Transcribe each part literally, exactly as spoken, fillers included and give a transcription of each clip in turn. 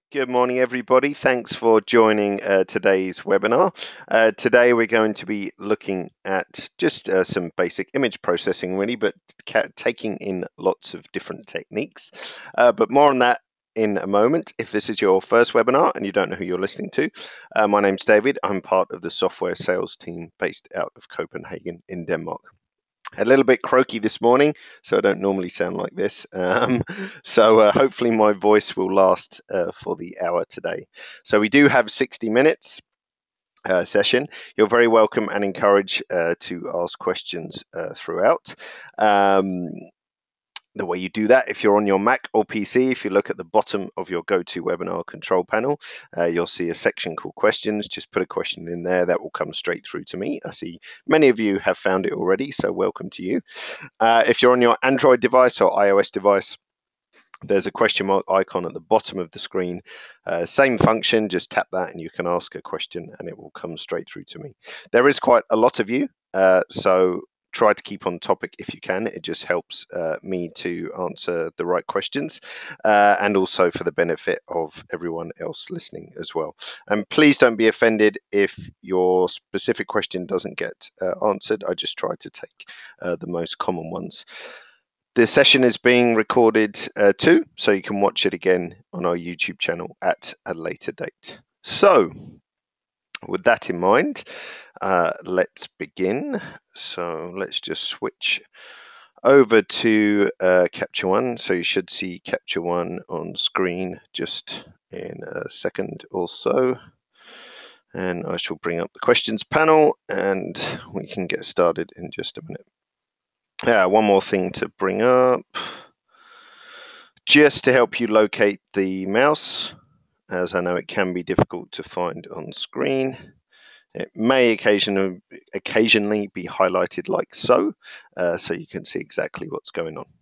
Good morning, everybody. Thanks for joining uh, today's webinar. Uh, today, we're going to be looking at just uh, some basic image processing, really, but taking in lots of different techniques. Uh, but more on that in a moment. If this is your first webinar and you don't know who you're listening to, uh, my name's David. I'm part of the software sales team based out of Copenhagen in Denmark. A little bit croaky this morning, so I don't normally sound like this. Um, so uh, hopefully my voice will last uh, for the hour today. So we do have sixty minutes uh, session. You're very welcome and encouraged uh, to ask questions uh, throughout. Um, The way you do that, if you're on your Mac or P C, if you look at the bottom of your GoToWebinar control panel, uh, you'll see a section called questions. Just put a question in there that will come straight through to me. I see many of you have found it already, so welcome to you. Uh, if you're on your Android device or iOS device, there's a question mark icon at the bottom of the screen. Uh, same function, just tap that and you can ask a question and it will come straight through to me. There is quite a lot of you, uh, so try to keep on topic if you can. It just helps uh, me to answer the right questions uh, and also for the benefit of everyone else listening as well. And please don't be offended if your specific question doesn't get uh, answered. I just try to take uh, the most common ones. This session is being recorded uh, too, so you can watch it again on our YouTube channel at a later date. So, with that in mind, uh, let's begin. So let's just switch over to uh, Capture One. So you should see Capture One on screen just in a second or so. And I shall bring up the questions panel and we can get started in just a minute. Yeah, one more thing to bring up. Just to help you locate the mouse, as I know it can be difficult to find on screen. It may occasionally, occasionally be highlighted like so, uh, so you can see exactly what's going on.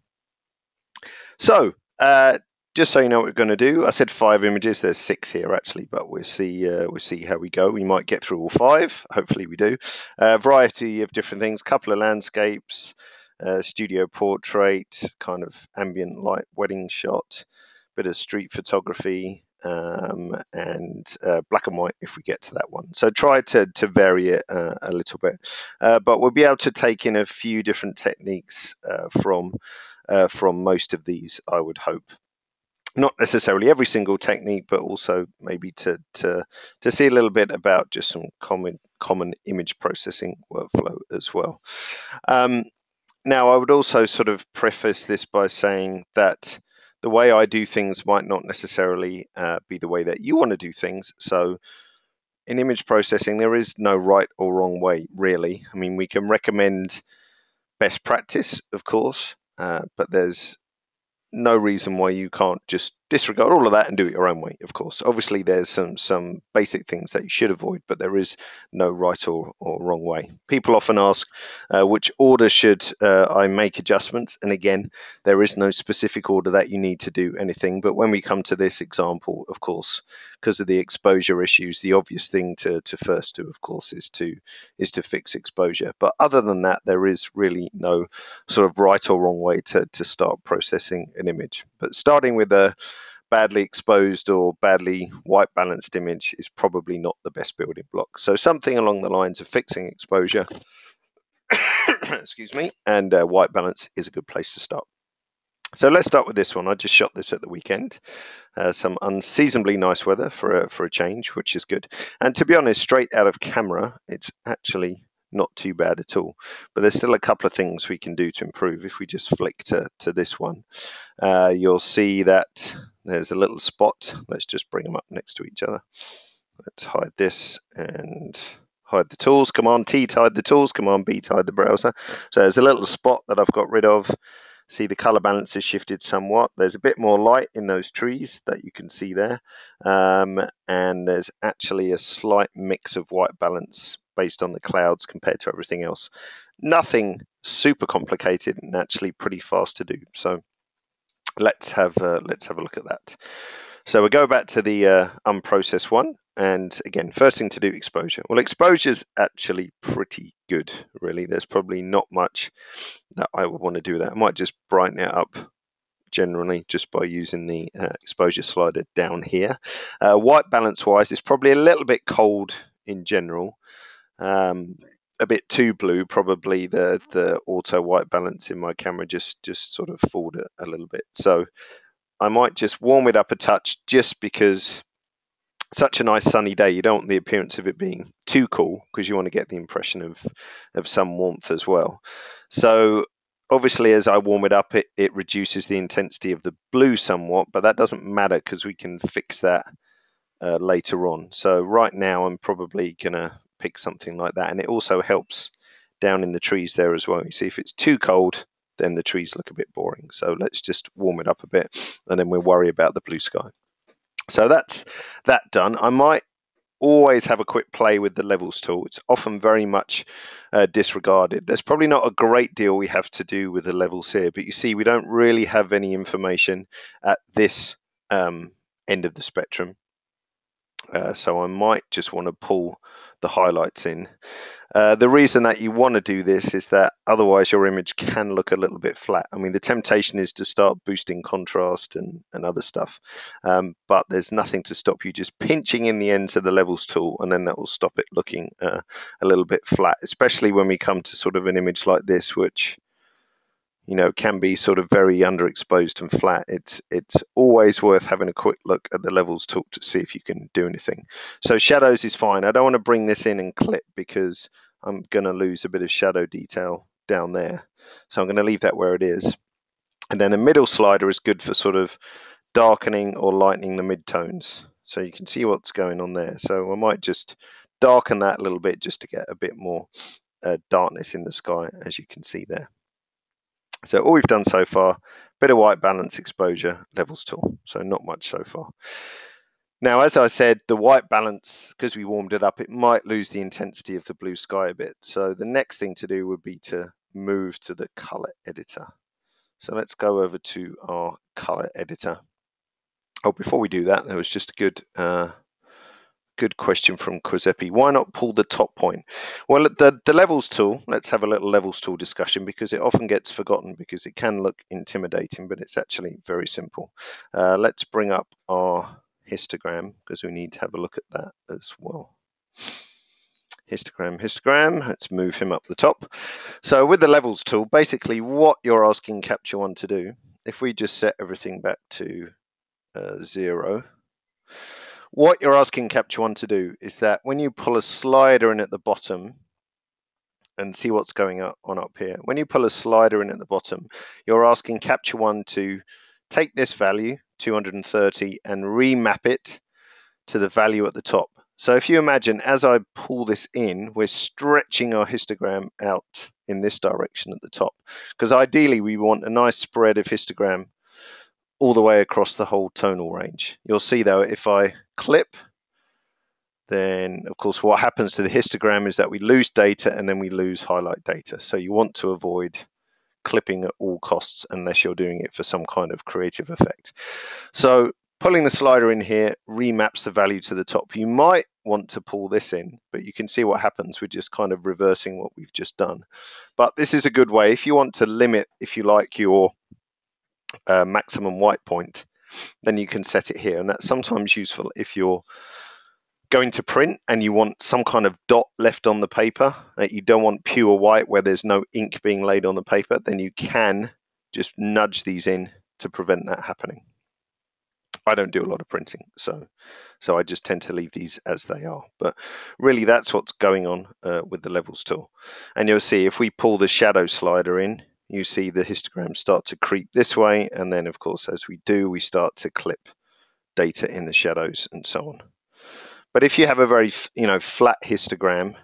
So, uh, just so you know what we're going to do, I said five images. There's six here actually, but we'll see. Uh, we'll see how we go. We might get through all five. Hopefully, we do. A uh, variety of different things. Couple of landscapes, uh, studio portrait, kind of ambient light wedding shot, bit of street photography, um, and uh, black and white if we get to that one. So try to, to vary it uh, a little bit. Uh, but we'll be able to take in a few different techniques uh, from, uh, from most of these, I would hope. Not necessarily every single technique, but also maybe to, to, to see a little bit about just some common, common image processing workflow as well. Um, now, I would also sort of preface this by saying that the way I do things might not necessarily uh, be the way that you want to do things. So in image processing, there is no right or wrong way, really. I mean, we can recommend best practice, of course, uh, but there's no reason why you can't just disregard all of that and do it your own way, of course. Obviously, there's some some basic things that you should avoid, but there is no right or, or wrong way. People often ask uh, which order should uh, I make adjustments, and again, there is no specific order that you need to do anything. But when we come to this example, of course, because of the exposure issues, the obvious thing to, to first do, of course, is to is to fix exposure. But other than that, there is really no sort of right or wrong way to, to start processing an image. But starting with a badly exposed or badly white balanced image is probably not the best building block. So something along the lines of fixing exposure, excuse me, and uh, white balance is a good place to start. So let's start with this one. I just shot this at the weekend. Uh, some unseasonably nice weather for a, for a change, which is good. And to be honest, straight out of camera, it's actually not too bad at all. But there's still a couple of things we can do to improve. If we just flick to, to this one, uh, you'll see that there's a little spot. Let's just bring them up next to each other. Let's hide this and hide the tools. Command T to hide the tools. Command B to hide the browser. So there's a little spot that I've got rid of. See, the color balance has shifted somewhat. There's a bit more light in those trees that you can see there. Um, and there's actually a slight mix of white balance based on the clouds compared to everything else. Nothing super complicated and actually pretty fast to do. So let's have uh, let's have a look at that. So we'll go back to the uh, unprocessed one. And again, first thing to do, exposure. Well, exposure is actually pretty good, really. There's probably not much that I would want to do that. I might just brighten it up generally just by using the uh, exposure slider down here. Uh, white balance wise, it's probably a little bit cold in general. Um, a bit too blue, probably the the auto white balance in my camera just just sort of fooled it a little bit. So I might just warm it up a touch, just because such a nice sunny day, you don't want the appearance of it being too cool, because you want to get the impression of of some warmth as well. So obviously as I warm it up, it, it reduces the intensity of the blue somewhat, but that doesn't matter because we can fix that uh, later on. So right now I'm probably gonna pick something like that, and it also helps down in the trees there as well. You see, if it's too cold, then the trees look a bit boring. So let's just warm it up a bit, and then we'll worry about the blue sky. So that's that done. I might always have a quick play with the levels tool. It's often very much uh, disregarded. There's probably not a great deal we have to do with the levels here, but you see we don't really have any information at this um, end of the spectrum. Uh, so I might just want to pull the highlights in. Uh, the reason that you want to do this is that otherwise your image can look a little bit flat. I mean, the temptation is to start boosting contrast and, and other stuff, um, but there's nothing to stop you just pinching in the ends of the levels tool, and then that will stop it looking uh, a little bit flat, especially when we come to sort of an image like this, which, you know, can be sort of very underexposed and flat. It's it's always worth having a quick look at the levels tool to see if you can do anything. So shadows is fine. I don't want to bring this in and clip because I'm going to lose a bit of shadow detail down there. So I'm going to leave that where it is. And then the middle slider is good for sort of darkening or lightening the midtones. So you can see what's going on there. So I might just darken that a little bit just to get a bit more uh, darkness in the sky, as you can see there. So all we've done so far, bit of white balance, exposure, levels tool. So not much so far. Now, as I said, the white balance, because we warmed it up, it might lose the intensity of the blue sky a bit. So the next thing to do would be to move to the color editor. So let's go over to our color editor. Oh, before we do that, there was just a good uh, good question from Kozepi. Why not pull the top point? Well, the, the levels tool, let's have a little levels tool discussion, because it often gets forgotten because it can look intimidating, but it's actually very simple. Uh, let's bring up our histogram because we need to have a look at that as well. Histogram, histogram, let's move him up the top. So with the levels tool, basically what you're asking Capture One to do, if we just set everything back to uh, zero, what you're asking Capture One to do is that when you pull a slider in at the bottom, and see what's going on up here, when you pull a slider in at the bottom, you're asking Capture One to take this value, two hundred thirty, and remap it to the value at the top. So if you imagine, as I pull this in, we're stretching our histogram out in this direction at the top, because ideally we want a nice spread of histogram all the way across the whole tonal range. You'll see though, if I clip, then of course what happens to the histogram is that we lose data and then we lose highlight data. So you want to avoid clipping at all costs unless you're doing it for some kind of creative effect. So pulling the slider in here remaps the value to the top. You might want to pull this in, but you can see what happens. We're just kind of reversing what we've just done. But this is a good way if you want to limit, if you like, your uh, maximum white point, then you can set it here. And that's sometimes useful if you're going to print and you want some kind of dot left on the paper, that you don't want pure white where there's no ink being laid on the paper, then you can just nudge these in to prevent that happening. I don't do a lot of printing, so so I just tend to leave these as they are. But really that's what's going on uh, with the levels tool. And you'll see if we pull the shadow slider in, you see the histograms start to creep this way, and then of course as we do, we start to clip data in the shadows and so on. But if you have a very, you know, flat histogram,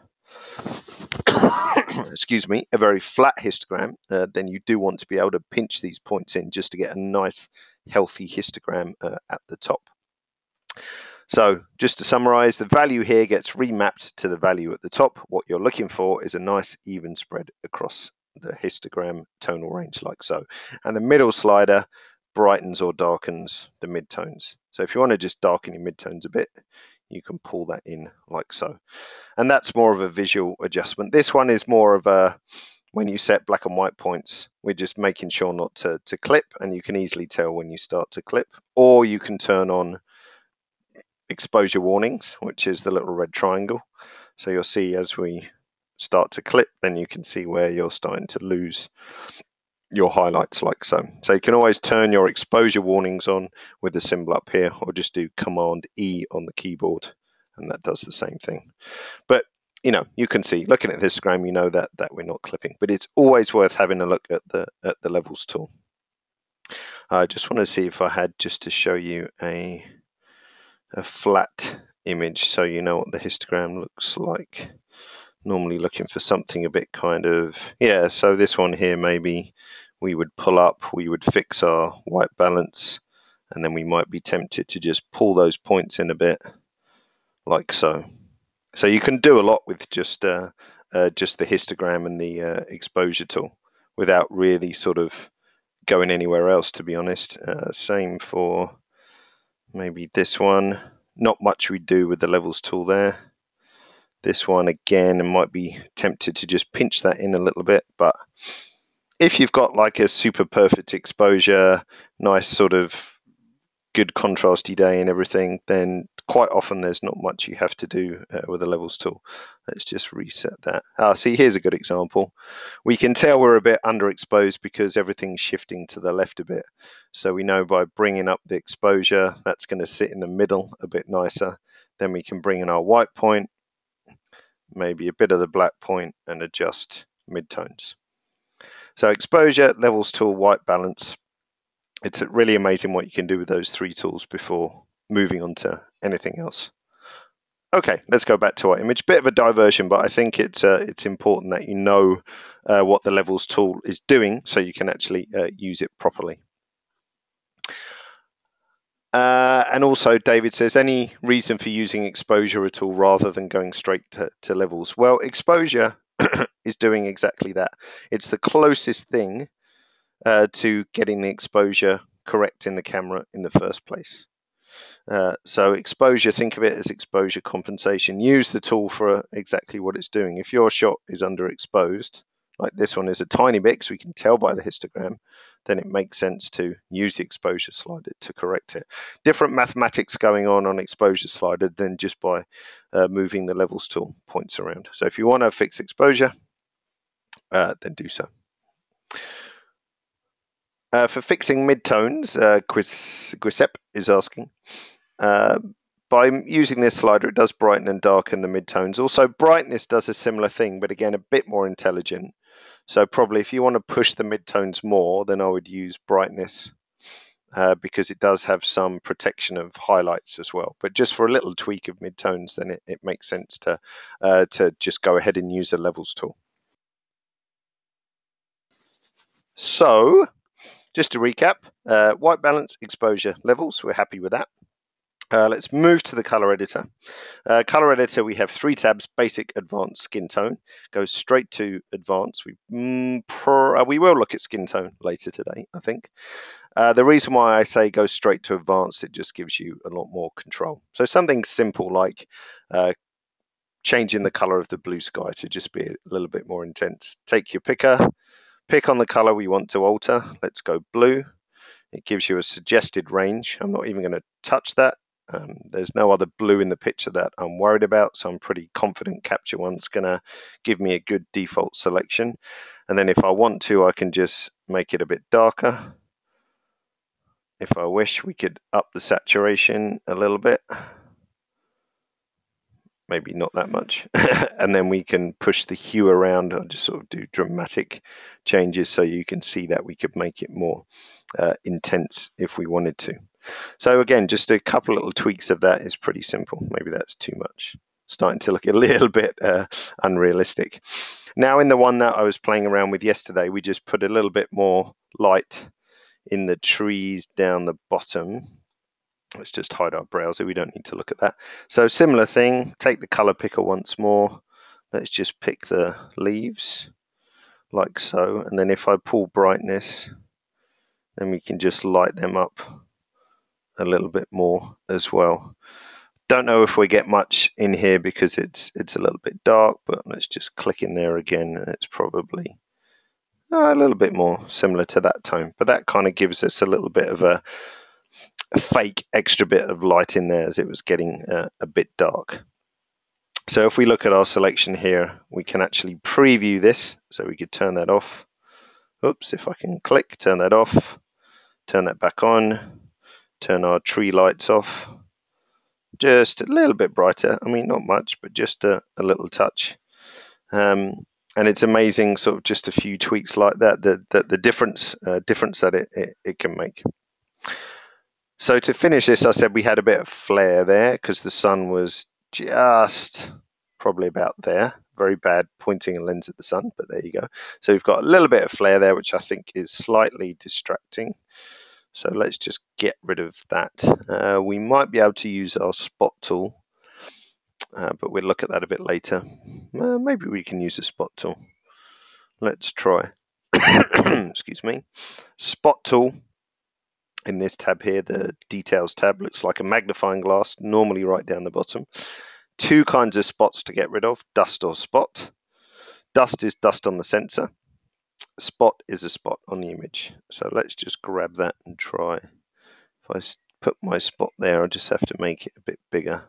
excuse me, a very flat histogram, uh, then you do want to be able to pinch these points in just to get a nice, healthy histogram uh, at the top. So just to summarize, the value here gets remapped to the value at the top. What you're looking for is a nice even spread across the histogram tonal range like so. And the middle slider brightens or darkens the midtones. So if you want to just darken your midtones a bit, you can pull that in like so. And that's more of a visual adjustment. This one is more of a, when you set black and white points, we're just making sure not to, to clip, and you can easily tell when you start to clip. Or you can turn on exposure warnings, which is the little red triangle. So you'll see as we start to clip, then you can see where you're starting to lose your highlights like so. So you can always turn your exposure warnings on with the symbol up here, or just do Command E on the keyboard, and that does the same thing. But you know, you can see, looking at this histogram, you know that that we're not clipping, but it's always worth having a look at the at the levels tool. I just want to see if I had just to show you a a flat image so you know what the histogram looks like. Normally looking for something a bit kind of, yeah, so this one here, maybe we would pull up, we would fix our white balance, and then we might be tempted to just pull those points in a bit like so. So you can do a lot with just uh, uh, just the histogram and the uh, exposure tool without really sort of going anywhere else, to be honest. Uh, same for maybe this one. Not much we do with the levels tool there. This one again, I might be tempted to just pinch that in a little bit, but if you've got like a super perfect exposure, nice sort of good contrasty day and everything, then quite often there's not much you have to do uh, with the levels tool. Let's just reset that. Ah, see, here's a good example. We can tell we're a bit underexposed because everything's shifting to the left a bit. So we know by bringing up the exposure, that's going to sit in the middle a bit nicer. Then we can bring in our white point, maybe a bit of the black point, and adjust midtones. So exposure, levels tool, white balance. It's really amazing what you can do with those three tools before moving on to anything else. Okay, let's go back to our image. Bit of a diversion, but I think it's uh, it's important that you know uh, what the levels tool is doing so you can actually uh, use it properly. Uh, and also, David says, any reason for using exposure at all rather than going straight to, to levels? Well, exposure is doing exactly that. It's the closest thing uh, to getting the exposure correct in the camera in the first place. Uh, so exposure, think of it as exposure compensation. Use the tool for exactly what it's doing. If your shot is underexposed, like this one is a tiny bit, because we can tell by the histogram, then it makes sense to use the exposure slider to correct it. Different mathematics going on on exposure slider than just by uh, moving the levels tool points around. So if you want to fix exposure, uh, then do so. Uh, for fixing midtones, uh, Quisep is asking, uh, by using this slider, it does brighten and darken the midtones. Also, brightness does a similar thing, but again, a bit more intelligent. So probably if you want to push the midtones more, then I would use brightness uh, because it does have some protection of highlights as well. But just for a little tweak of midtones, then it, it makes sense to, uh, to just go ahead and use the levels tool. So, just to recap, uh, white balance, exposure, levels, we're happy with that. Uh, let's move to the color editor. Uh, color editor, we have three tabs: basic, advanced, skin tone. Goes straight to advanced. We, mm, per, uh, we will look at skin tone later today, I think. Uh, the reason why I say go straight to advanced, it just gives you a lot more control. So something simple like uh, changing the color of the blue sky to just be a little bit more intense. Take your picker, pick on the color we want to alter. Let's go blue. It gives you a suggested range. I'm not even going to touch that. Um, there's no other blue in the picture that I'm worried about, so I'm pretty confident Capture One's going to give me a good default selection. And then if I want to, I can just make it a bit darker. If I wish, we could up the saturation a little bit. Maybe not that much. And then we can push the hue around. I'll just sort of do dramatic changes so you can see that we could make it more uh, intense if we wanted to. So again, just a couple little tweaks of that is pretty simple. Maybe that's too much. Starting to look a little bit uh, unrealistic. Now in the one that I was playing around with yesterday, we just put a little bit more light in the trees down the bottom. Let's just hide our browser. We don't need to look at that. So similar thing, take the color picker once more. Let's just pick the leaves like so. And then if I pull brightness, then we can just light them up a little bit more as well. Don't know if we get much in here because it's it's a little bit dark, but let's just click in there again, and it's probably uh, a little bit more similar to that tone, but that kind of gives us a little bit of a, a fake extra bit of light in there as it was getting uh, a bit dark. So if we look at our selection here, we can actually preview this. So we could turn that off. Oops, if I can click, turn that off, turn that back on, turn our tree lights off. Just a little bit brighter. I mean, not much, but just a, a little touch. Um, and it's amazing, sort of just a few tweaks like that, the, the, the difference, uh, difference that it, it, it can make. So to finish this, I said we had a bit of flare there because the sun was just probably about there. Very bad pointing a lens at the sun, but there you go. So we've got a little bit of flare there, which I think is slightly distracting. So let's just get rid of that. Uh, we might be able to use our spot tool, uh, but we'll look at that a bit later. Uh, maybe we can use the spot tool. Let's try. Excuse me. Spot tool. In this tab here, the details tab, looks like a magnifying glass, normally right down the bottom. Two kinds of spots to get rid of, dust or spot. Dust is dust on the sensor. Spot is a spot on the image. So let's just grab that and try. If I put my spot there, I just have to make it a bit bigger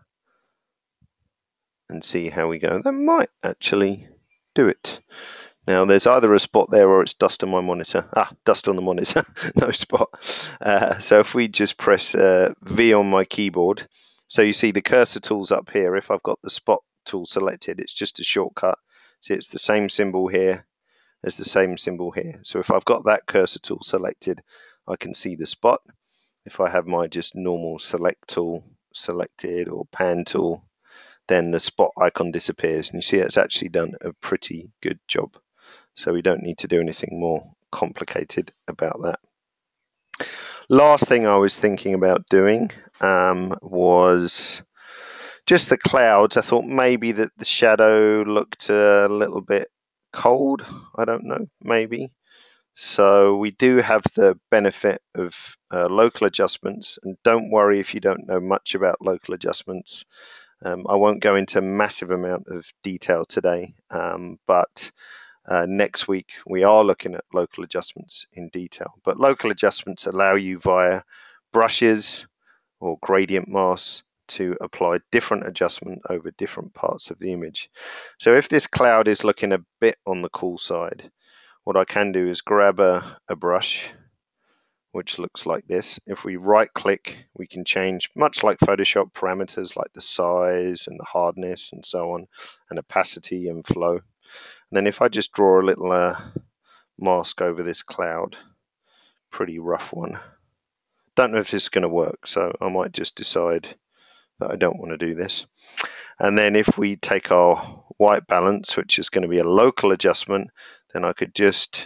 and see how we go. That might actually do it. Now there's either a spot there or it's dust on my monitor. Ah, dust on the monitor, no spot. Uh, so if we just press uh, V on my keyboard, so you see the cursor tools up here. If I've got the spot tool selected, it's just a shortcut. See, it's the same symbol here as the same symbol here. So if I've got that cursor tool selected, I can see the spot. If I have my just normal select tool selected or pan tool, then the spot icon disappears. And you see it's actually done a pretty good job. So we don't need to do anything more complicated about that. Last thing I was thinking about doing um, was just the clouds. I thought maybe that the shadow looked a little bit cold. I don't know, maybe. So we do have the benefit of uh, local adjustments, and don't worry if you don't know much about local adjustments. Um, I won't go into a massive amount of detail today, um, but uh, next week we are looking at local adjustments in detail. But local adjustments allow you via brushes or gradient masks to apply different adjustment over different parts of the image. So if this cloud is looking a bit on the cool side, what I can do is grab a, a brush which looks like this. If we right click, we can change, much like Photoshop, parameters like the size and the hardness and so on, and opacity and flow. And then if I just draw a little uh, mask over this cloud, pretty rough one. Don't know if this is going to work, so I might just decide that I don't want to do this. And then if we take our white balance, which is going to be a local adjustment, then I could just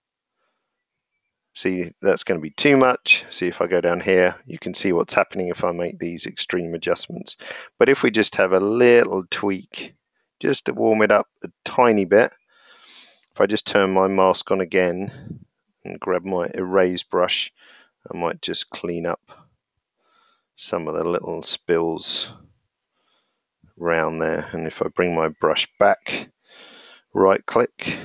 see that's going to be too much. See, if I go down here, you can see what's happening if I make these extreme adjustments. But if we just have a little tweak, just to warm it up a tiny bit, if I just turn my mask on again and grab my erase brush, I might just clean up some of the little spills around there. And if I bring my brush back, right click,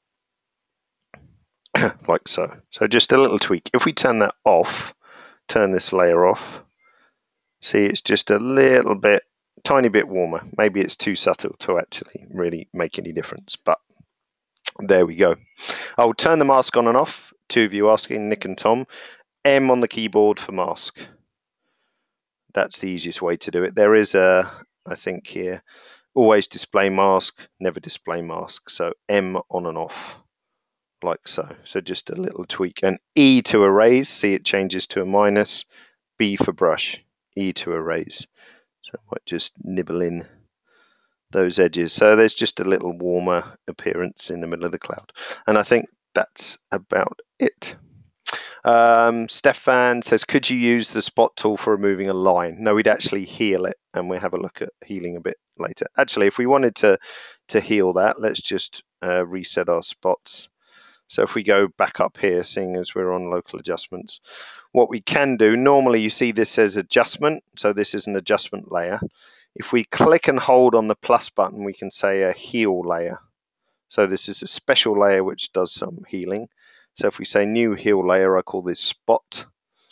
like so. So just a little tweak. If we turn that off, turn this layer off, see it's just a little bit, tiny bit warmer. Maybe it's too subtle to actually really make any difference, but there we go. I'll turn the mask on and off. Two of you asking, Nick and Tom. M on the keyboard for mask. That's the easiest way to do it. There is a, I think here, always display mask, never display mask. So M on and off, like so. So just a little tweak. And E to erase, see it changes to a minus. B for brush, E to erase. So I might just nibble in those edges. So there's just a little warmer appearance in the middle of the cloud. And I think that's about it. Um, Stefan says, could you use the spot tool for removing a line? No, we'd actually heal it, and we'll have a look at healing a bit later. Actually, if we wanted to, to heal that, let's just uh, reset our spots. So if we go back up here, seeing as we're on local adjustments, what we can do, normally you see this says adjustment, so this is an adjustment layer. If we click and hold on the plus button, we can say a heal layer. So this is a special layer which does some healing. So if we say new heal layer, I call this spot,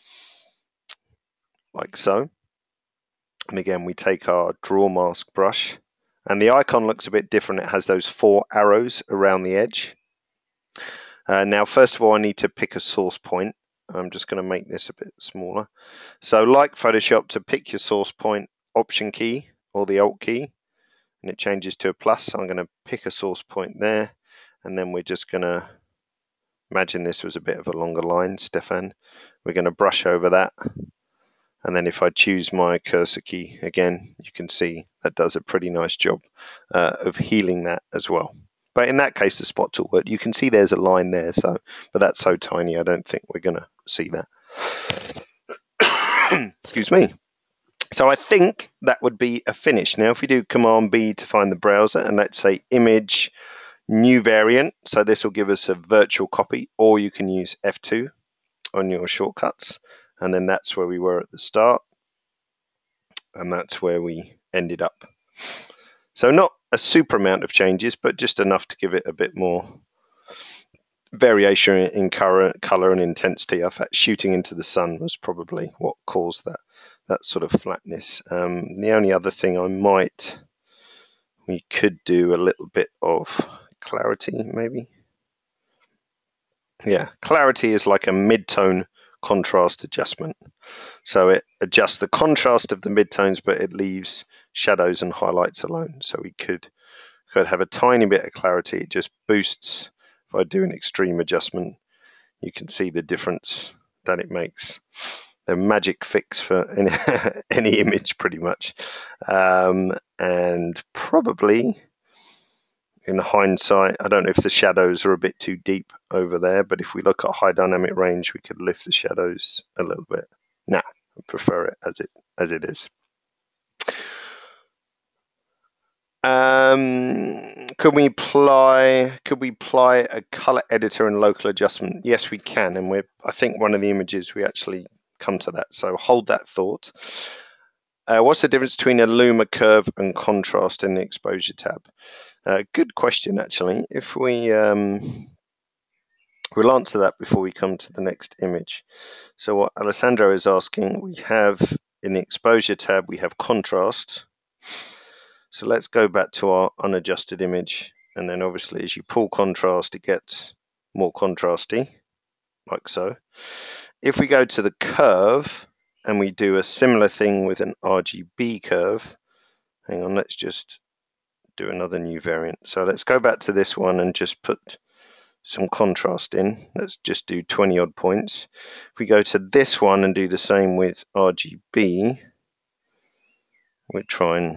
like so. And again, we take our draw mask brush, and the icon looks a bit different. It has those four arrows around the edge. Uh, now, first of all, I need to pick a source point. I'm just going to make this a bit smaller. So like Photoshop, to pick your source point, Option key or the Alt key, and it changes to a plus. So I'm going to pick a source point there, and then we're just going to imagine this was a bit of a longer line, Stefan. We're going to brush over that. And then if I choose my cursor key again, you can see that does a pretty nice job uh, of healing that as well. But in that case, the spot tool worked. You can see there's a line there, so but that's so tiny, I don't think we're going to see that. Excuse me. So I think that would be a finish. Now, if we do Command B to find the browser, and let's say image, new variant, so this will give us a virtual copy, or you can use F two on your shortcuts, and then that's where we were at the start, and that's where we ended up. So not a super amount of changes, but just enough to give it a bit more variation in color, color and intensity. In fact, shooting into the sun was probably what caused that that sort of flatness. Um, the only other thing I might, we could do a little bit of clarity, maybe. Yeah, clarity is like a mid-tone contrast adjustment. So it adjusts the contrast of the midtones, but it leaves shadows and highlights alone. So we could could have a tiny bit of clarity. It just boosts. If I do an extreme adjustment, you can see the difference that it makes. The magic fix for any, any image, pretty much. Um, and probably, in hindsight, I don't know if the shadows are a bit too deep over there, but if we look at high dynamic range, we could lift the shadows a little bit. Nah, I prefer it as it as it is. Um, could we apply could we apply a color editor and local adjustment? Yes, we can, and we're I think one of the images we actually come to that. So hold that thought. Uh, what's the difference between a luma curve and contrast in the exposure tab? Uh, good question, actually. If we um, we'll answer that before we come to the next image. So what Alessandro is asking, we have in the exposure tab we have contrast. So let's go back to our unadjusted image, and then obviously as you pull contrast, it gets more contrasty, like so. If we go to the curve and we do a similar thing with an R G B curve, hang on, let's just do another new variant. So let's go back to this one and just put some contrast in. Let's just do twenty odd points. If we go to this one and do the same with R G B, we'll try and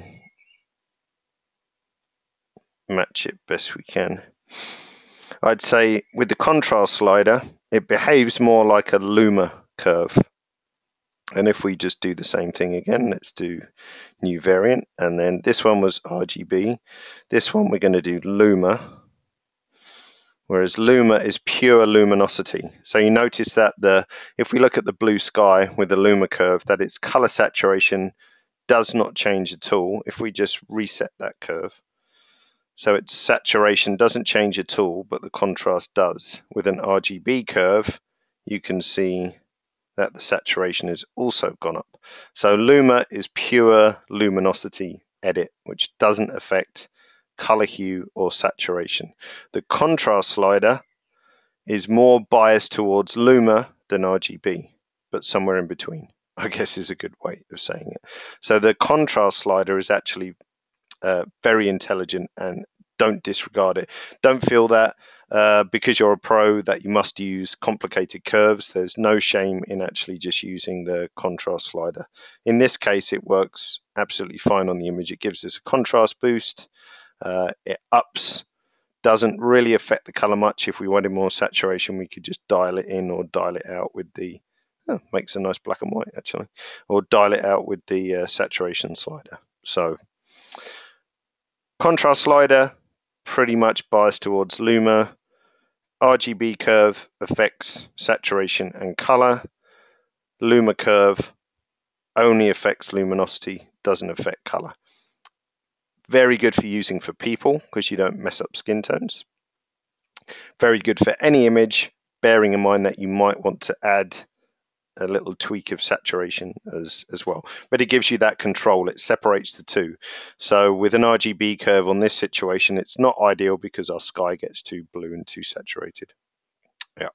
match it best we can. I'd say with the contrast slider, it behaves more like a luma curve. And if we just do the same thing again, let's do new variant. And then this one was R G B. This one we're going to do luma. Whereas luma is pure luminosity. So you notice that the if we look at the blue sky with the luma curve, that its color saturation does not change at all if we just reset that curve. So its saturation doesn't change at all, but the contrast does. With an R G B curve, you can see that the saturation has also gone up. So luma is pure luminosity edit, which doesn't affect color hue or saturation. The contrast slider is more biased towards luma than R G B, but somewhere in between, I guess is a good way of saying it. So the contrast slider is actually uh, very intelligent, and don't disregard it. Don't feel that uh, because you're a pro that you must use complicated curves. There's no shame in actually just using the contrast slider. In this case, it works absolutely fine on the image. It gives us a contrast boost. Uh, it ups, doesn't really affect the color much. If we wanted more saturation, we could just dial it in or dial it out with the, oh, makes a nice black and white actually, or dial it out with the uh, saturation slider. So contrast slider, pretty much biased towards luma. R G B curve affects saturation and color. Luma curve only affects luminosity, doesn't affect color. Very good for using for people because you don't mess up skin tones. Very good for any image, bearing in mind that you might want to add a little tweak of saturation as as well, but it gives you that control. It separates the two. So with an R G B curve on this situation, it's not ideal because our sky gets too blue and too saturated. Yeah.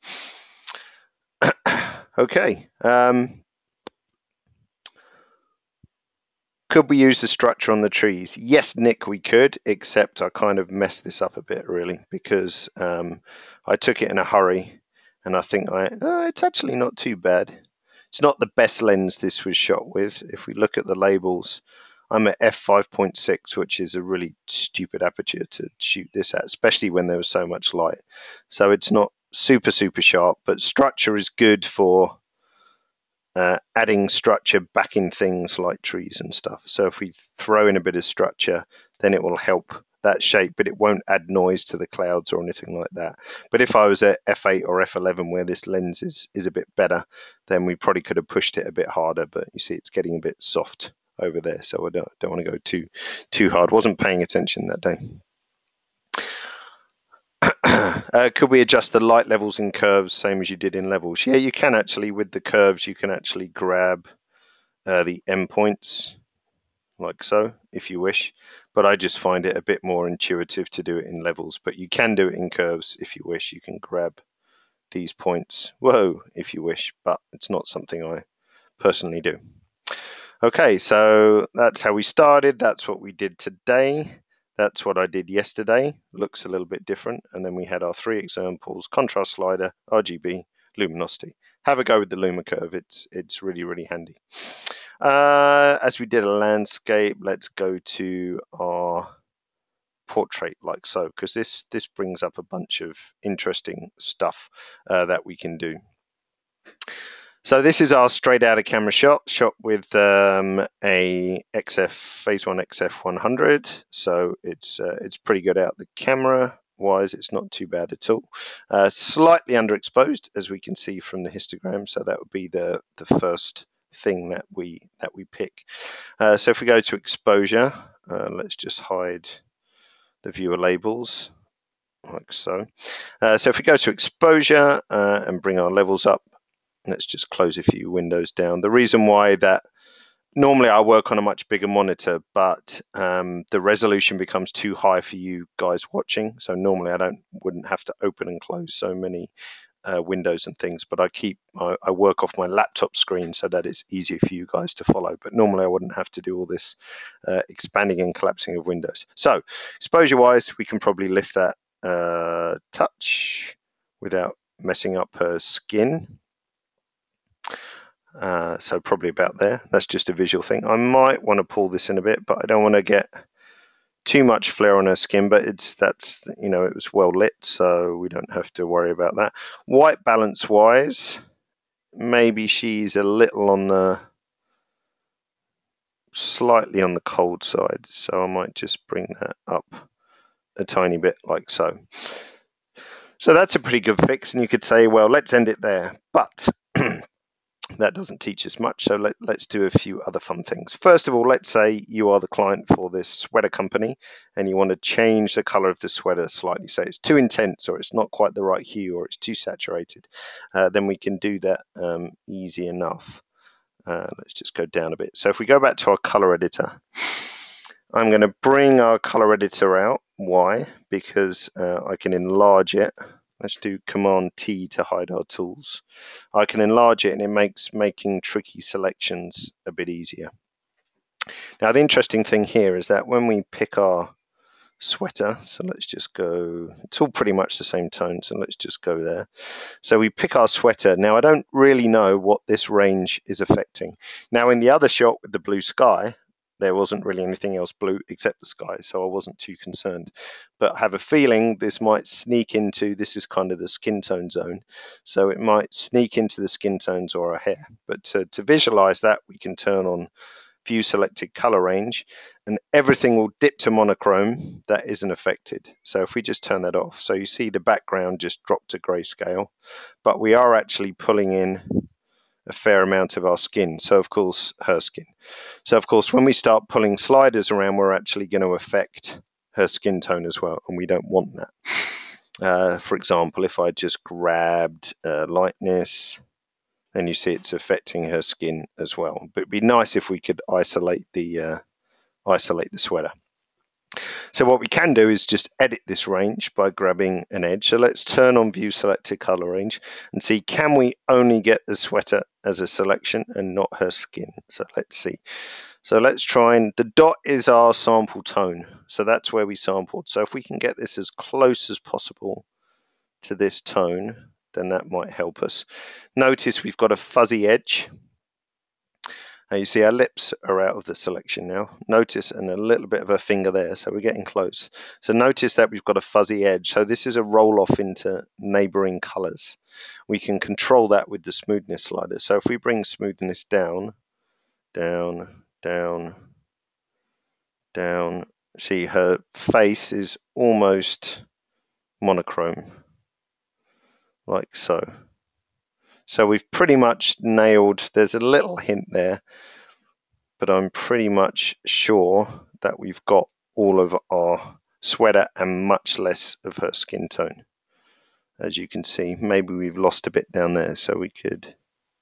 Okay. Um, could we use the structure on the trees? Yes, Nick, we could, except I kind of messed this up a bit really because um, I took it in a hurry, and I think I oh, it's actually not too bad. It's not the best lens this was shot with. If we look at the labels, I'm at f five point six, which is a really stupid aperture to shoot this at, especially when there was so much light. So it's not super, super sharp, but structure is good for uh, adding structure back in things like trees and stuff. So if we throw in a bit of structure, then it will help that shape, but it won't add noise to the clouds or anything like that. But if I was at f eight or f eleven where this lens is is a bit better, then we probably could have pushed it a bit harder. But you see it's getting a bit soft over there, so I don't, don't want to go too too hard. Wasn't paying attention that day. Uh, could we adjust the light levels in curves same as you did in levels? Yeah, you can actually. With the curves, you can actually grab uh, the endpoints like so, if you wish. But I just find it a bit more intuitive to do it in levels. But you can do it in curves if you wish. You can grab these points, whoa, if you wish. But it's not something I personally do. Okay, so that's how we started. That's what we did today. That's what I did yesterday. Looks a little bit different. And then we had our three examples: contrast slider, R G B, luminosity. Have a go with the Luma curve. It's it's really, really handy. Uh, as we did a landscape, let's go to our portrait like so, because this this brings up a bunch of interesting stuff uh, that we can do. So this is our straight out of camera shot, shot with um, a X F Phase One X F one hundred. So it's uh, it's pretty good out the camera wise. It's not too bad at all. Uh, slightly underexposed, as we can see from the histogram. So that would be the the first thing that we that we pick. Uh, so if we go to exposure, uh, let's just hide the viewer labels like so. Uh, so if we go to exposure uh, and bring our levels up. Let's just close a few windows down. The reason why that normally I work on a much bigger monitor, but um, the resolution becomes too high for you guys watching. So normally I don't wouldn't have to open and close so many uh, windows and things, but I keep I, I work off my laptop screen so that it's easier for you guys to follow. But normally I wouldn't have to do all this uh, expanding and collapsing of windows. So exposure wise, we can probably lift that uh, touch without messing up her skin. Uh, so probably about there. That's just a visual thing. I might want to pull this in a bit, but I don't want to get too much flare on her skin. But it's that's you know it was well lit, so we don't have to worry about that. White balance wise, maybe she's a little on the slightly on the cold side, so I might just bring that up a tiny bit like so. So that's a pretty good fix, and you could say, well, let's end it there, but that doesn't teach us much, so let, let's do a few other fun things. First of all, let's say you are the client for this sweater company and you want to change the color of the sweater slightly. Say it's too intense, or it's not quite the right hue, or it's too saturated. Uh, then we can do that um, easy enough. Uh, let's just go down a bit. So if we go back to our color editor, I'm going to bring our color editor out. Why? Because uh, I can enlarge it. Let's do Command T to hide our tools. I can enlarge it and it makes making tricky selections a bit easier. Now the interesting thing here is that when we pick our sweater, so let's just go, it's all pretty much the same tone, so let's just go there. So we pick our sweater. Now I don't really know what this range is affecting. Now in the other shot with the blue sky, there wasn't really anything else blue except the sky, so I wasn't too concerned. But I have a feeling this might sneak into, this is kind of the skin tone zone, so it might sneak into the skin tones or our hair. But to, to visualize that, we can turn on View Selected Color Range, and everything will dip to monochrome that isn't affected. So if we just turn that off, so you see the background just dropped to grayscale, but we are actually pulling in a fair amount of our skin, so of course her skin. So of course when we start pulling sliders around, we're actually going to affect her skin tone as well, and we don't want that. Uh, for example, if I just grabbed uh, lightness, and you see it's affecting her skin as well. But it'd be nice if we could isolate the uh, isolate the sweater. So what we can do is just edit this range by grabbing an edge. So let's turn on view selected color range and see, can we only get the sweater as a selection and not her skin? So let's see. So let's try, and the dot is our sample tone. So that's where we sampled. So if we can get this as close as possible to this tone, then that might help us. Notice we've got a fuzzy edge. And you see our lips are out of the selection now. Notice, and a little bit of a finger there, so we're getting close. So notice that we've got a fuzzy edge. So this is a roll off into neighboring colors. We can control that with the smoothness slider. So if we bring smoothness down, down, down, down, see her face is almost monochrome, like so. So we've pretty much nailed, there's a little hint there, but I'm pretty much sure that we've got all of our sweater and much less of her skin tone. As you can see, maybe we've lost a bit down there, so we could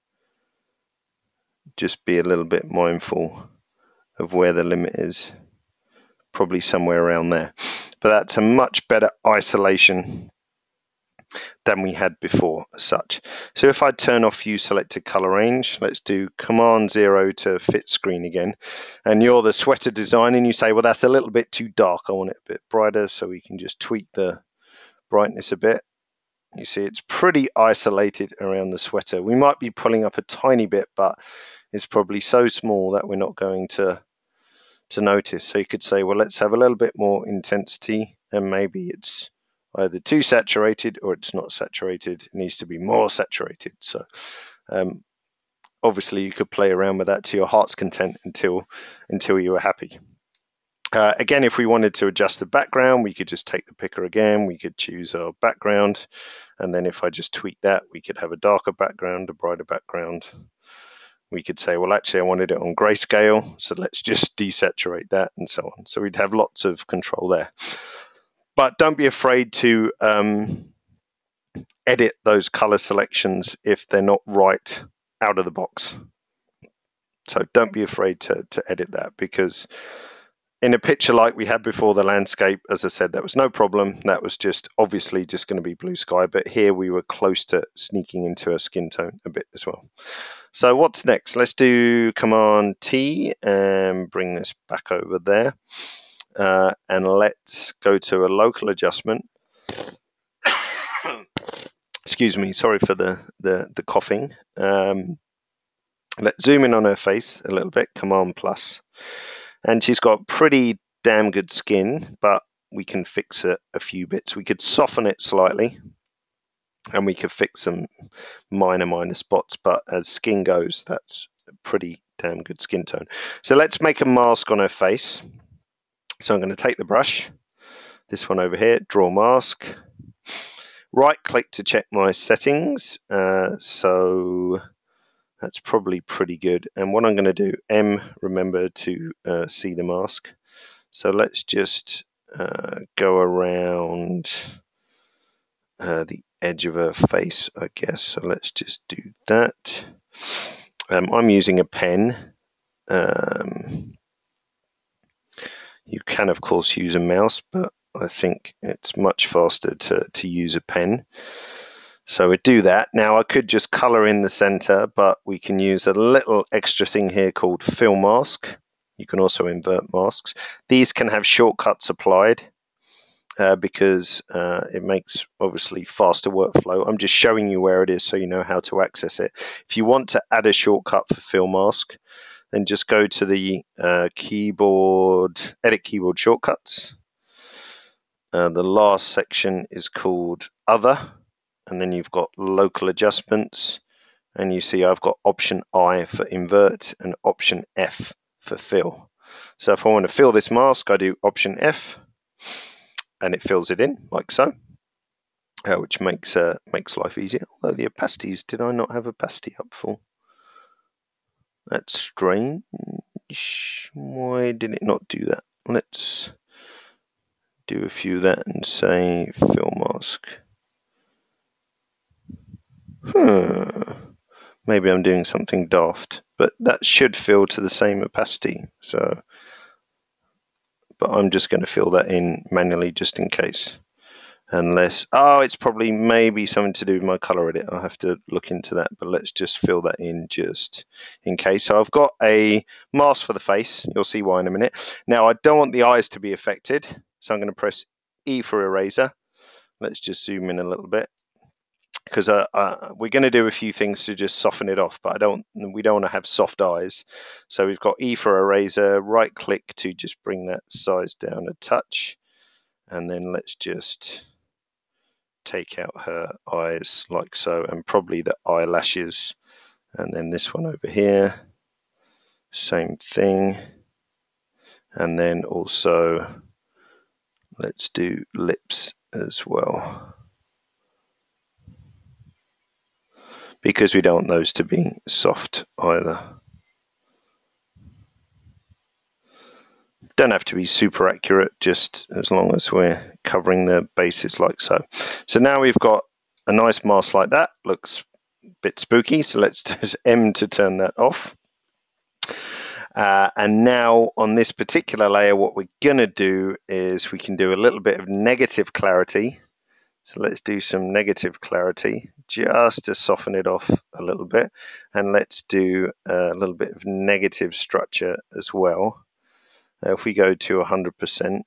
just be a little bit mindful of where the limit is, probably somewhere around there. But that's a much better isolation than we had before as such. So if I turn off view selected color range, let's do command zero to fit screen again, and you're the sweater designer and you say, well, that's a little bit too dark, I want it a bit brighter, so we can just tweak the brightness a bit. You see it's pretty isolated around the sweater. We might be pulling up a tiny bit, but it's probably so small that we're not going to to notice. So you could say, well, let's have a little bit more intensity, and maybe it's either too saturated or it's not saturated. It needs to be more saturated. So um, obviously you could play around with that to your heart's content until until you were happy. Uh, again, if we wanted to adjust the background, we could just take the picker again. We could choose our background, and then if I just tweak that, we could have a darker background, a brighter background. We could say, well, actually, I wanted it on grayscale, so let's just desaturate that, and so on. So we'd have lots of control there. But don't be afraid to um, edit those color selections if they're not right out of the box. So don't be afraid to, to edit that, because in a picture like we had before, the landscape, as I said, that was no problem. That was just obviously just going to be blue sky. But here we were close to sneaking into a skin tone a bit as well. So what's next? Let's do Command T and bring this back over there. Uh, and let's go to a local adjustment. Excuse me, sorry for the, the, the coughing. Um, let's zoom in on her face a little bit, Command plus. And she's got pretty damn good skin, but we can fix it a few bits. We could soften it slightly, and we could fix some minor, minor spots, but as skin goes, that's a pretty damn good skin tone. So let's make a mask on her face. So I'm going to take the brush, this one over here, draw mask, right click to check my settings. Uh, so that's probably pretty good. And what I'm going to do, M, remember to uh, see the mask. So let's just uh, go around uh, the edge of her face, I guess. So let's just do that. Um, I'm using a pen. Um, you can, of course, use a mouse, but I think it's much faster to, to use a pen. So we do that. Now I could just color in the center, but we can use a little extra thing here called fill mask. You can also invert masks. These can have shortcuts applied uh, because uh, it makes obviously faster workflow. I'm just showing you where it is so you know how to access it. If you want to add a shortcut for fill mask, then just go to the uh, keyboard, edit keyboard shortcuts. Uh, the last section is called other. And then you've got local adjustments, and you see I've got option I for invert and option F for fill. So if I want to fill this mask, I do option F, and it fills it in like so, uh, which makes uh, makes life easier. Although the opacities, did I not have opacity up full? That's strange. Why did it not do that? Let's do a few of that and say fill mask. Hmm. Maybe I'm doing something daft, but that should fill to the same opacity. So, but I'm just going to fill that in manually just in case. Unless, oh, it's probably maybe something to do with my color edit. I'll have to look into that, but let's just fill that in just in case. So I've got a mask for the face. You'll see why in a minute. Now, I don't want the eyes to be affected, so I'm going to press E for eraser. Let's just zoom in a little bit, because uh, uh, we're going to do a few things to just soften it off, but I don't. We don't want to have soft eyes. So we've got E for eraser, right click to just bring that size down a touch, and then let's just take out her eyes like so, and probably the eyelashes, and then this one over here, same thing, and then also let's do lips as well, because we don't want those to be soft either. Don't have to be super accurate, just as long as we're covering the bases like so. So now we've got a nice mask like that. Looks a bit spooky, so let's just M to turn that off. Uh, and now on this particular layer, what we're going to do is we can do a little bit of negative clarity. So let's do some negative clarity just to soften it off a little bit. And let's do a little bit of negative structure as well. Now if we go to one hundred percent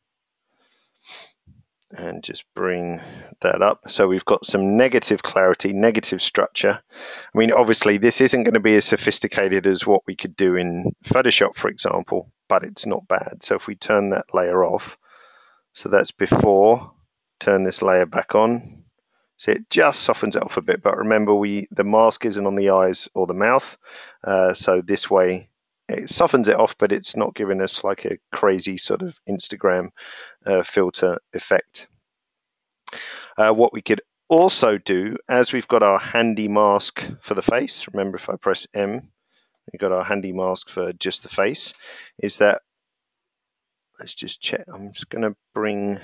and just bring that up, so we've got some negative clarity, negative structure. I mean, obviously this isn't going to be as sophisticated as what we could do in Photoshop, for example, but it's not bad. So if we turn that layer off, so that's before, turn this layer back on, so it just softens it off a bit. But remember, we the mask isn't on the eyes or the mouth, uh, so this way it softens it off, but it's not giving us like a crazy sort of Instagram uh, filter effect. Uh, what we could also do, as we've got our handy mask for the face, remember if I press M, we've got our handy mask for just the face, is that, let's just check, I'm just going to bring,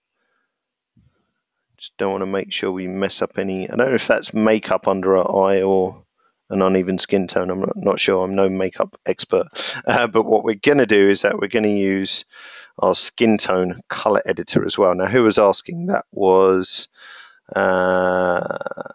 just don't want to make sure we mess up any, I don't know if that's makeup under our eye or an uneven skin tone, I'm not, not sure, I'm no makeup expert, uh, but what we're going to do is that we're going to use our skin tone color editor as well. Now, who was asking? That was uh,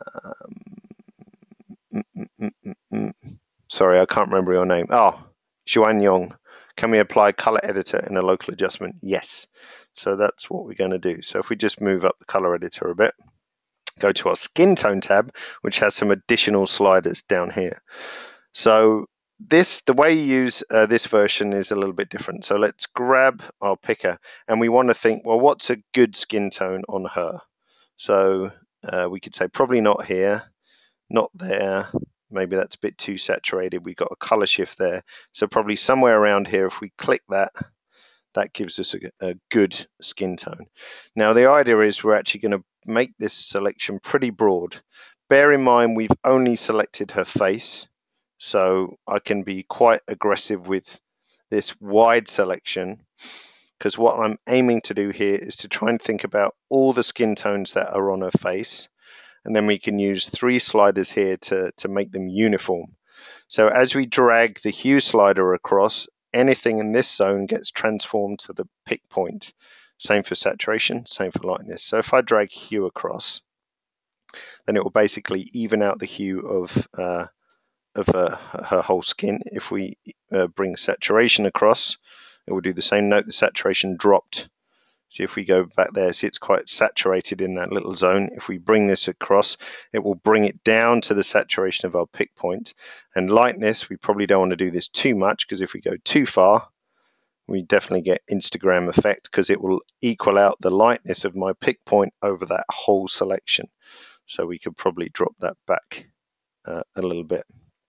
mm, mm, mm, mm. sorry, I can't remember your name. Oh, Xuan Yong. Can we apply color editor in a local adjustment? Yes. So that's what we're going to do. So if we just move up the color editor a bit, go to our skin tone tab, which has some additional sliders down here. So this, the way you use uh, this version is a little bit different. So let's grab our picker, and we want to think, well, what's a good skin tone on her? So uh, we could say probably not here, not there. Maybe that's a bit too saturated. We've got a color shift there. So probably somewhere around here, if we click that, that gives us a, a good skin tone. Now, the idea is we're actually going to make this selection pretty broad. Bear in mind, we've only selected her face, so I can be quite aggressive with this wide selection, because what I'm aiming to do here is to try and think about all the skin tones that are on her face, and then we can use three sliders here to, to make them uniform. So as we drag the hue slider across, anything in this zone gets transformed to the pick point. Same for saturation, same for lightness. So if I drag hue across, then it will basically even out the hue of uh, of uh, her whole skin. If we uh, bring saturation across, it will do the same. Note the saturation dropped. So if we go back there, see it's quite saturated in that little zone. If we bring this across, it will bring it down to the saturation of our pick point. And lightness, we probably don't want to do this too much, because if we go too far, we definitely get Instagram effect, because it will equal out the lightness of my pick point over that whole selection. So we could probably drop that back uh, a little bit.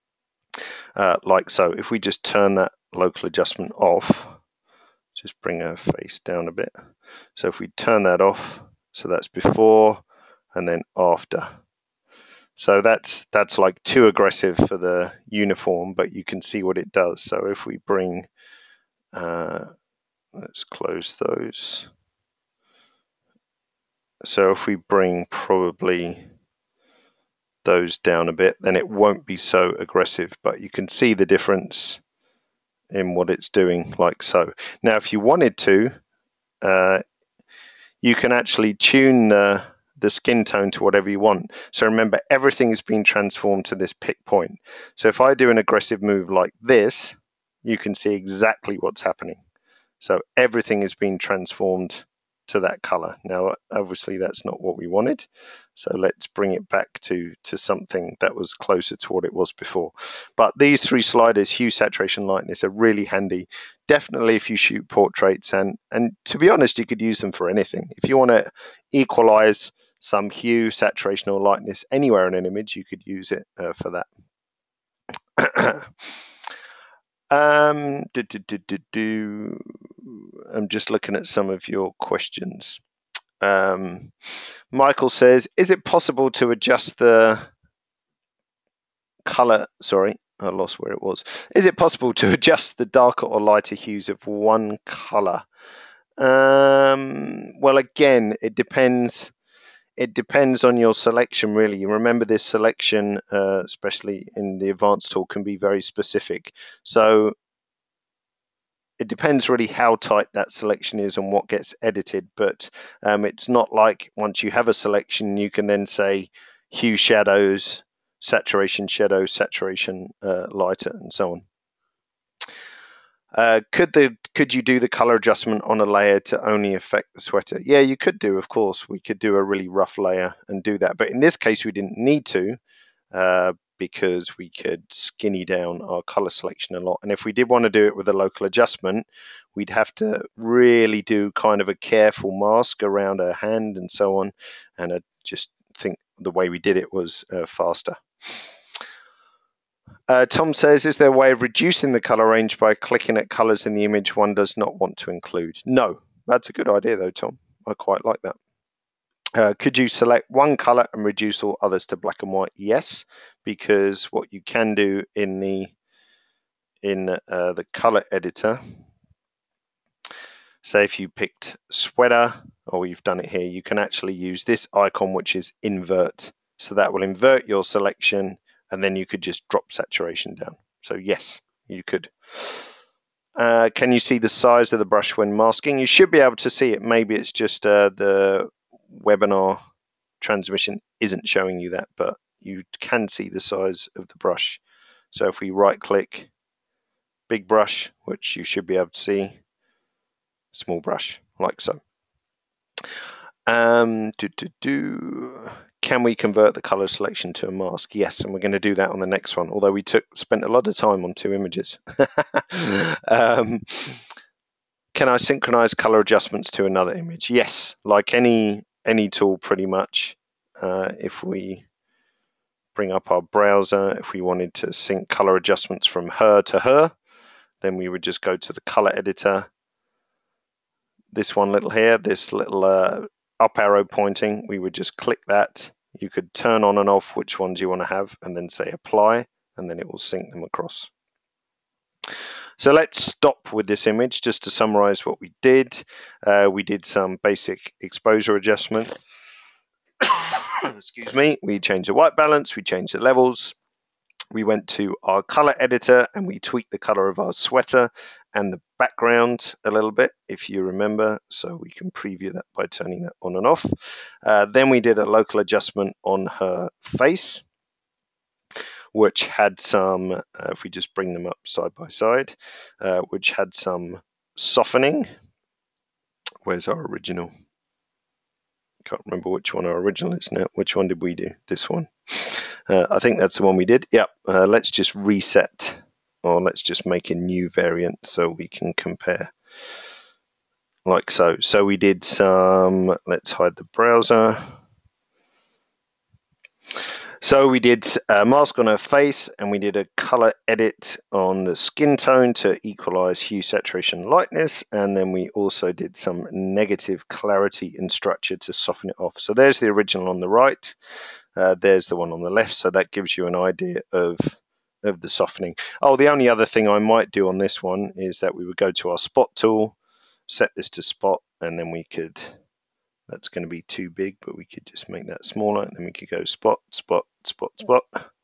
Uh, like so. If we just turn that local adjustment off, just bring our face down a bit. So if we turn that off, so that's before and then after. So that's that's like too aggressive for the uniform, but you can see what it does. So if we bring, uh, let's close those. So if we bring probably those down a bit, then it won't be so aggressive, but you can see the difference in what it's doing, like so. Now, if you wanted to, uh, you can actually tune the, the skin tone to whatever you want. So remember, everything has been transformed to this pick point. So if I do an aggressive move like this, you can see exactly what's happening. So everything has been transformed to that color. Now, obviously, that's not what we wanted. So let's bring it back to, to something that was closer to what it was before. But these three sliders, hue, saturation, lightness, are really handy. Definitely if you shoot portraits, and, and to be honest, you could use them for anything. If you want to equalize some hue, saturation, or lightness anywhere in an image, you could use it uh, for that. Um, do, do, do, do, do. I'm just looking at some of your questions. Um, Michael says, is it possible to adjust the color? Sorry, I lost where it was. Is it possible to adjust the darker or lighter hues of one color? Um, well, again, it depends. It depends on your selection, really. Remember, this selection, uh, especially in the advanced tool, can be very specific. So it depends really how tight that selection is and what gets edited, but um, it's not like once you have a selection, you can then say hue, shadows, saturation, shadow, saturation, uh, lighter, and so on. Uh, could the could you do the color adjustment on a layer to only affect the sweater? Yeah, you could do, of course. We could do a really rough layer and do that, but in this case, we didn't need to. Uh, because we could skinny down our color selection a lot. And if we did want to do it with a local adjustment, we'd have to really do kind of a careful mask around our hand and so on. And I just think the way we did it was uh, faster. Uh, Tom says, is there a way of reducing the color range by clicking at colors in the image one does not want to include? No, that's a good idea though, Tom. I quite like that. Uh, could you select one color and reduce all others to black and white? Yes, because what you can do in the in uh, the color editor, say if you picked sweater, or you've done it here, you can actually use this icon, which is invert. So that will invert your selection, and then you could just drop saturation down. So yes, you could. Uh, can you see the size of the brush when masking? You should be able to see it. Maybe it's just uh, the webinar transmission isn't showing you that, but you can see the size of the brush. So if we right click, big brush, which you should be able to see, small brush, like so. Um, do, do, do. Can we convert the color selection to a mask? Yes, and we're going to do that on the next one, although we took spent a lot of time on two images. um, can I synchronize color adjustments to another image? Yes, like any any tool pretty much. Uh, if we bring up our browser, if we wanted to sync color adjustments from her to her, then we would just go to the color editor. This one little here, this little uh, up arrow pointing, we would just click that. You could turn on and off which ones you want to have and then say apply, and then it will sync them across. So let's stop with this image just to summarize what we did. Uh, we did some basic exposure adjustment. Excuse me. We changed the white balance, we changed the levels. We went to our color editor and we tweaked the color of our sweater and the background a little bit, if you remember, so we can preview that by turning that on and off. Uh, then we did a local adjustment on her face, which had some, uh, if we just bring them up side by side, uh, which had some softening. Where's our original? Can't remember which one our original is now. Which one did we do? This one. Uh, I think that's the one we did. Yep. Uh, let's just reset, or let's just make a new variant so we can compare. Like so. So we did some, let's hide the browser. So we did a mask on her face, and we did a color edit on the skin tone to equalize hue, saturation, lightness, and then we also did some negative clarity and structure to soften it off. So there's the original on the right. Uh, there's the one on the left, so that gives you an idea of of the softening. Oh, the only other thing I might do on this one is that we would go to our spot tool, set this to spot, and then we could, that's going to be too big, but we could just make that smaller, and then we could go spot, spot, spot, spot.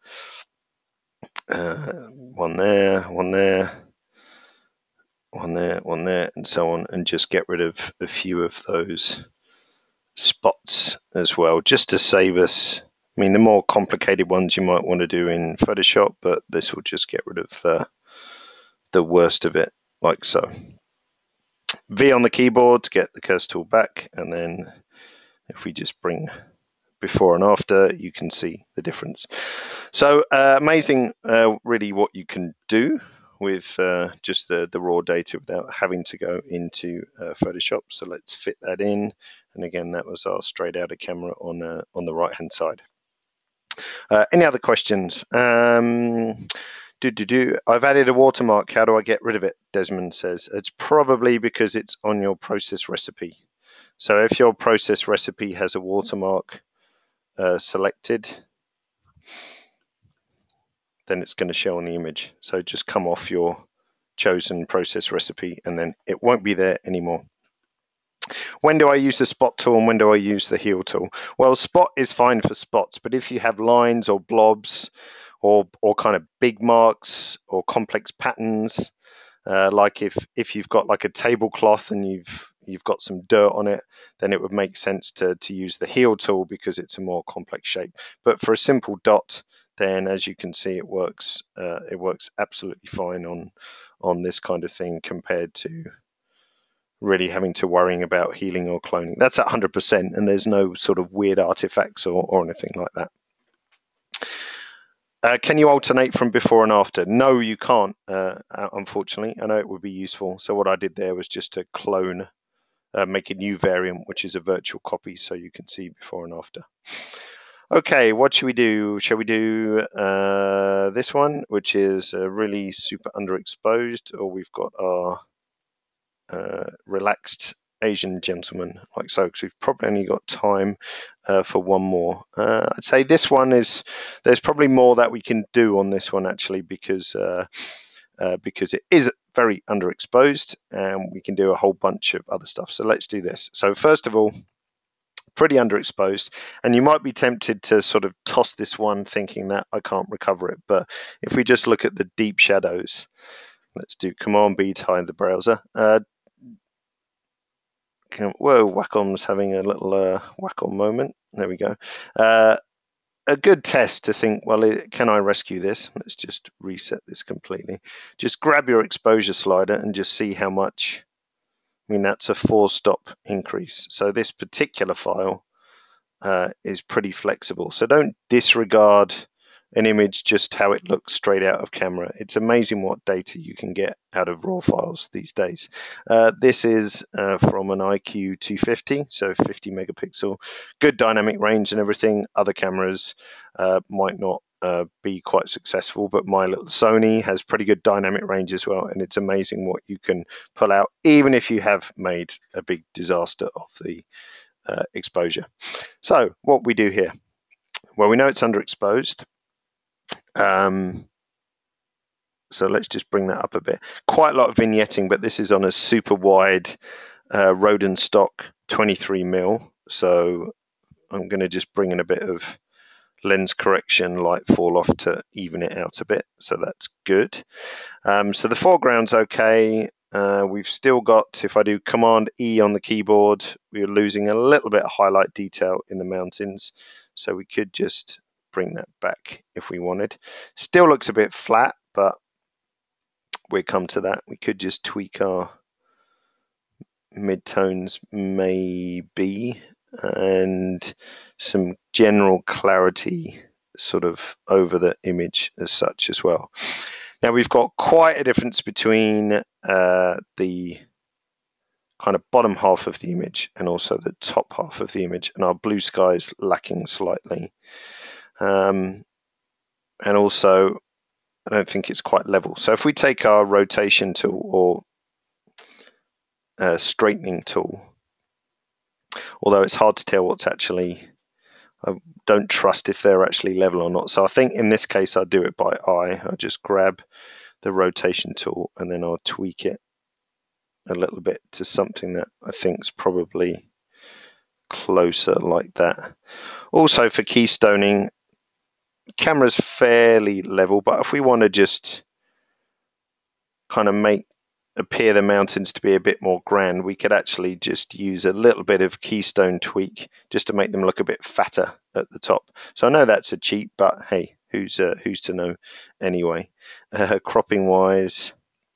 Uh, one there, one there, one there, one there, and so on, and just get rid of a few of those spots as well, just to save us. I mean, the more complicated ones you might want to do in Photoshop, but this will just get rid of uh, the worst of it, like so. V on the keyboard to get the cursor tool back, and then if we just bring before and after, you can see the difference. So uh, amazing, uh, really, what you can do with uh, just the, the raw data without having to go into uh, Photoshop. So let's fit that in. And again, that was our straight out of camera on, uh, on the right hand side. Uh, any other questions? Um, do, do, do. I've added a watermark. How do I get rid of it? Desmond says. It's probably because it's on your process recipe. So if your process recipe has a watermark uh, selected, then it's going to show on the image. So just come off your chosen process recipe and then it won't be there anymore. When do I use the spot tool and when do I use the heal tool? Well, spot is fine for spots, but if you have lines or blobs or, or kind of big marks or complex patterns, uh, like if, if you've got like a tablecloth and you've you've got some dirt on it, then it would make sense to, to use the heal tool because it's a more complex shape. But for a simple dot, then as you can see, it works uh, it works absolutely fine on on this kind of thing compared to really having to worrying about healing or cloning. That's at one hundred percent, and there's no sort of weird artifacts or, or anything like that. Uh, can you alternate from before and after? No, you can't, uh, unfortunately. I know it would be useful. So what I did there was just to clone, uh, make a new variant, which is a virtual copy, so you can see before and after. Okay, what should we do? Shall we do uh, this one, which is uh, really super underexposed, or we've got our uh, relaxed Asian gentleman like so, because we've probably only got time uh, for one more. Uh, I'd say this one is, there's probably more that we can do on this one actually, because uh, uh, because it is very underexposed and we can do a whole bunch of other stuff. So let's do this. So first of all, pretty underexposed, and you might be tempted to sort of toss this one thinking that I can't recover it, but if we just look at the deep shadows, let's do Command B to hide the browser. Uh, whoa, Wacom's having a little uh, Wacom moment. There we go. Uh, a good test to think, well, can I rescue this? Let's just reset this completely. Just grab your exposure slider and just see how much. I mean, that's a four stop increase. So this particular file uh, is pretty flexible. So don't disregard an image just how it looks straight out of camera. It's amazing what data you can get out of raw files these days. Uh, this is uh, from an I Q two fifty, so fifty megapixel, good dynamic range and everything. Other cameras uh, might not uh, be quite successful, but my little Sony has pretty good dynamic range as well, and it's amazing what you can pull out, even if you have made a big disaster of the uh, exposure. So what we do here, well, we know it's underexposed. Um, so let's just bring that up a bit. Quite a lot of vignetting, but this is on a super wide uh, Roden stock twenty-three mil. So I'm going to just bring in a bit of lens correction, light fall off to even it out a bit. So that's good. Um, so the foreground's okay. Uh, we've still got, if I do Command E on the keyboard, we're losing a little bit of highlight detail in the mountains. So we could just bring that back if we wanted. Still looks a bit flat, but we'll come to that. We could just tweak our midtones maybe, and some general clarity sort of over the image as such as well. Now we've got quite a difference between uh, the kind of bottom half of the image and also the top half of the image, and our blue sky is lacking slightly. Um, and also, I don't think it's quite level. So if we take our rotation tool or uh, straightening tool, although it's hard to tell what's actually, I don't trust if they're actually level or not. So I think in this case I'll do it by eye. I'll just grab the rotation tool and then I'll tweak it a little bit to something that I think is probably closer like that. Also for keystoning, camera's fairly level, but if we want to just kind of make appear the mountains to be a bit more grand, we could actually just use a little bit of keystone tweak just to make them look a bit fatter at the top. So I know that's a cheat, but hey, who's uh, who's to know anyway. Uh, cropping wise,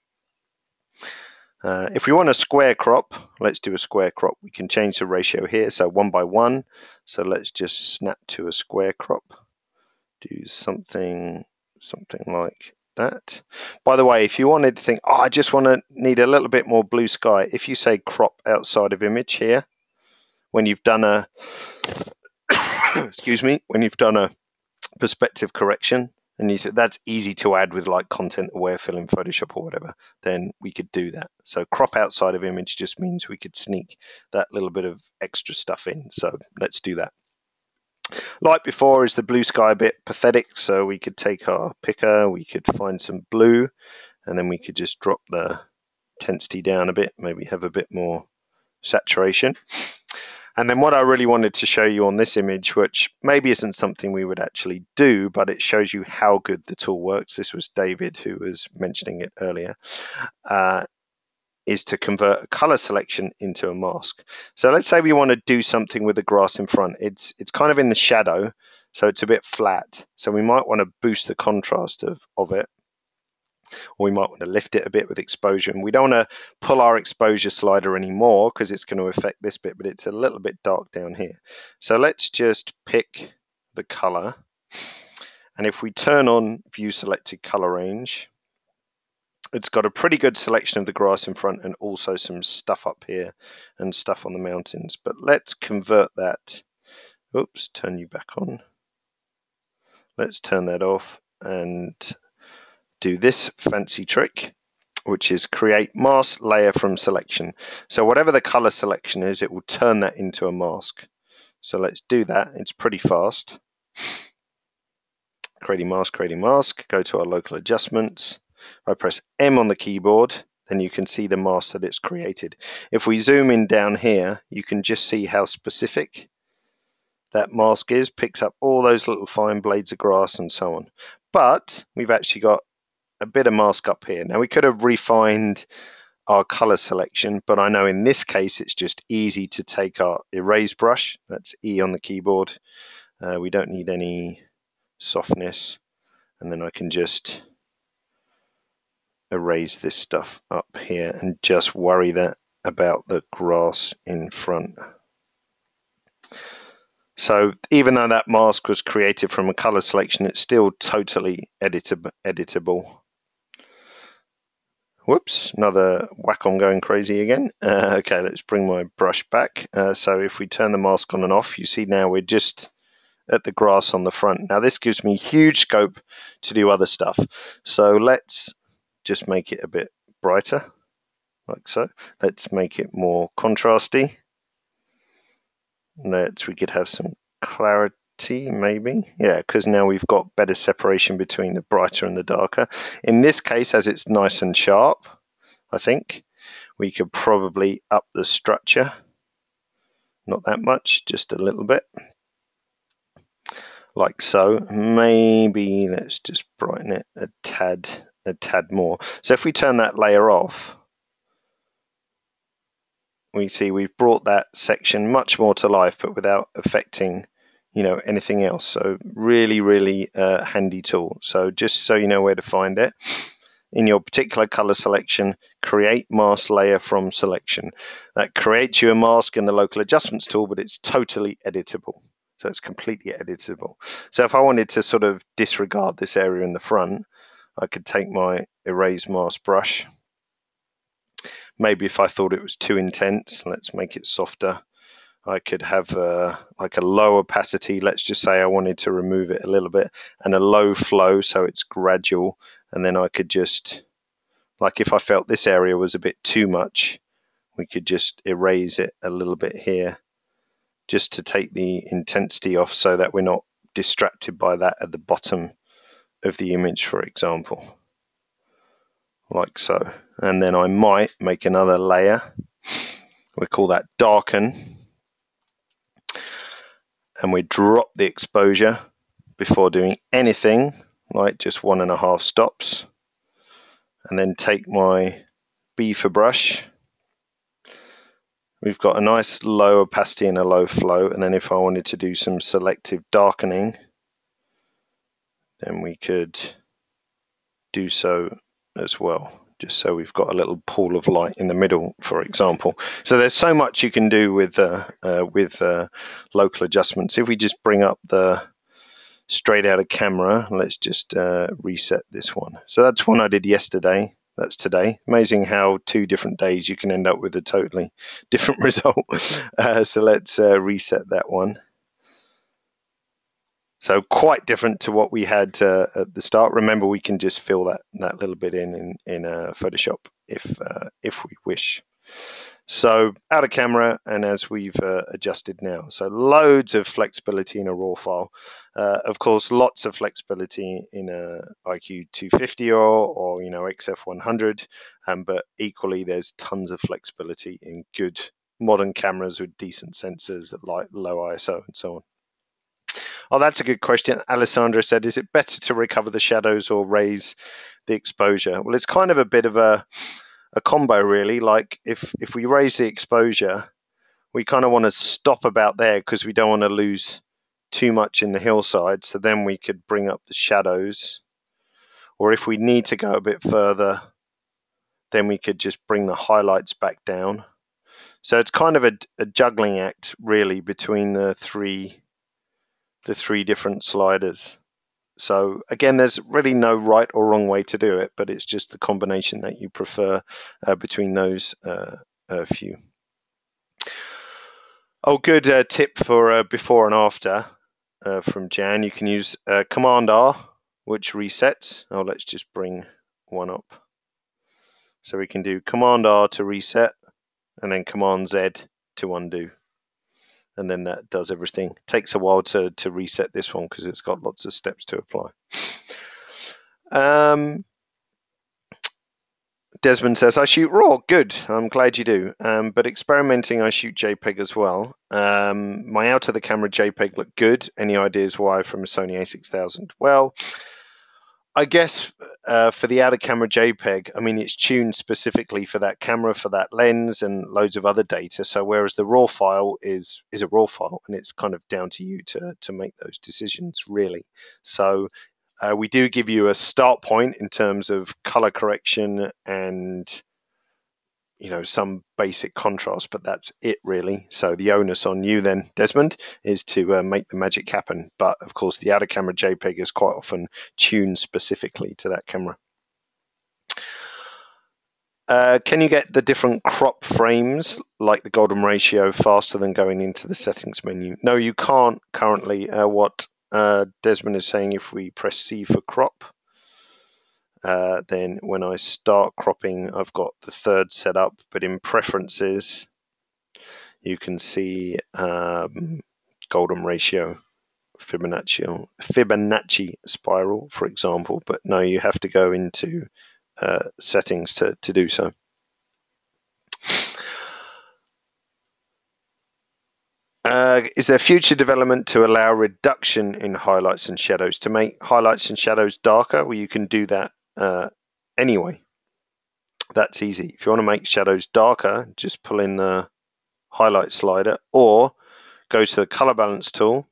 uh, if we want a square crop, let's do a square crop. We can change the ratio here, so one by one. So let's just snap to a square crop. Do something something like that. By the way, if you wanted to think, oh, I just want to need a little bit more blue sky, if you say crop outside of image here, when you've done a excuse me, when you've done a perspective correction, and you said that's easy to add with like content aware fill in Photoshop or whatever, then we could do that. So crop outside of image just means we could sneak that little bit of extra stuff in. So let's do that. Like before, is the blue sky a bit pathetic? So we could take our picker, we could find some blue, and then we could just drop the intensity down a bit, maybe have a bit more saturation. And then what I really wanted to show you on this image, which maybe isn't something we would actually do, but it shows you how good the tool works. This was David who was mentioning it earlier. Uh, is to convert a color selection into a mask. So let's say we want to do something with the grass in front. It's it's kind of in the shadow, so it's a bit flat. So we might want to boost the contrast of, of it, or we might want to lift it a bit with exposure. And we don't want to pull our exposure slider anymore because it's going to affect this bit, but it's a little bit dark down here. So let's just pick the color. And if we turn on view selected color range, it's got a pretty good selection of the grass in front and also some stuff up here and stuff on the mountains. But let's convert that. Oops, turn you back on. Let's turn that off and do this fancy trick, which is create mask layer from selection. So whatever the color selection is, it will turn that into a mask. So let's do that. It's pretty fast. Creating mask, creating mask. Go to our local adjustments. If I press M on the keyboard, then you can see the mask that it's created. If we zoom in down here, you can just see how specific that mask is, picks up all those little fine blades of grass and so on. But we've actually got a bit of mask up here. Now we could have refined our color selection, but I know in this case it's just easy to take our erase brush, that's E on the keyboard. Uh, we don't need any softness, and then I can just erase this stuff up here and just worry that about the grass in front. So even though that mask was created from a color selection, it's still totally editable. editable. Whoops, another whack on going crazy again. Uh, okay, let's bring my brush back. Uh, so if we turn the mask on and off, you see now we're just at the grass on the front. Now this gives me huge scope to do other stuff. So let's just make it a bit brighter, like so. Let's make it more contrasty. Let's, we could have some clarity maybe. Yeah, because now we've got better separation between the brighter and the darker. In this case, as it's nice and sharp, I think we could probably up the structure. Not that much, just a little bit. Like so. Maybe let's just brighten it a tad, a tad more. So if we turn that layer off, we see we've brought that section much more to life, but without affecting, you know, anything else. So really, really uh, handy tool. So just so you know where to find it, in your particular color selection, create mask layer from selection. That creates you a mask in the local adjustments tool, but it's totally editable. So it's completely editable. So if I wanted to sort of disregard this area in the front, I could take my erase mask brush. Maybe if I thought it was too intense, let's make it softer. I could have a, like a low opacity. Let's just say I wanted to remove it a little bit, and a low flow, so it's gradual. And then I could just, like if I felt this area was a bit too much, we could just erase it a little bit here just to take the intensity off so that we're not distracted by that at the bottom of the image, for example, like so. And then I might make another layer. We call that darken, and we drop the exposure before doing anything, like just one and a half stops, and then take my beaver brush. We've got a nice low opacity and a low flow, and then if I wanted to do some selective darkening, then we could do so as well, just so we've got a little pool of light in the middle, for example. So there's so much you can do with uh, uh, with uh, local adjustments. If we just bring up the straight out of camera, let's just uh, reset this one. So that's one I did yesterday. That's today. Amazing how two different days you can end up with a totally different result. Uh, so let's uh, reset that one. So quite different to what we had uh, at the start. Remember, we can just fill that that little bit in in, in uh, Photoshop if uh, if we wish. So out of camera, and as we've uh, adjusted now, so loads of flexibility in a raw file. Uh, of course, lots of flexibility in a I Q two fifty or, or you know X F one hundred, um, but equally there's tons of flexibility in good modern cameras with decent sensors, like low I S O and so on. Oh, that's a good question. Alessandra said, is it better to recover the shadows or raise the exposure? Well, it's kind of a bit of a a combo, really. Like if if we raise the exposure, we kind of want to stop about there because we don't want to lose too much in the hillside. So then we could bring up the shadows, or if we need to go a bit further, then we could just bring the highlights back down. So it's kind of a, a juggling act, really, between the three the three different sliders. So again, there's really no right or wrong way to do it, but it's just the combination that you prefer uh, between those uh, uh, few. Oh, good uh, tip for uh, before and after uh, from Jan. You can use uh, Command R, which resets. Oh, let's just bring one up. So we can do Command R to reset, and then Command Z to undo. And then that does everything. It takes a while to, to reset this one because it's got lots of steps to apply. Um, Desmond says, I shoot RAW. Good. I'm glad you do. Um, but experimenting, I shoot JPEG as well. Um, my out of the camera JPEG looked good. Any ideas why from a Sony A six thousand? Well, I guess uh, for the out of camera JPEG, I mean, it's tuned specifically for that camera, for that lens, and loads of other data. So whereas the RAW file is is a RAW file, and it's kind of down to you to to make those decisions, really. So uh, we do give you a start point in terms of color correction and you know some basic contrast, but that's it, really. So the onus on you then, Desmond, is to uh, make the magic happen. But of course, the out of camera JPEG is quite often tuned specifically to that camera. Uh, can you get the different crop frames, like the golden ratio, faster than going into the settings menu? No, you can't currently. Uh, what uh, Desmond is saying, if we press C for crop, uh, then when I start cropping, I've got the third set up, but in preferences, you can see um, golden ratio, Fibonacci, Fibonacci spiral, for example, but no, you have to go into uh, settings to, to do so. Uh, is there future development to allow reduction in highlights and shadows to make highlights and shadows darker? Well, you can do that uh, anyway. That's easy. If you want to make shadows darker, just pull in the highlight slider or go to the color balance tool,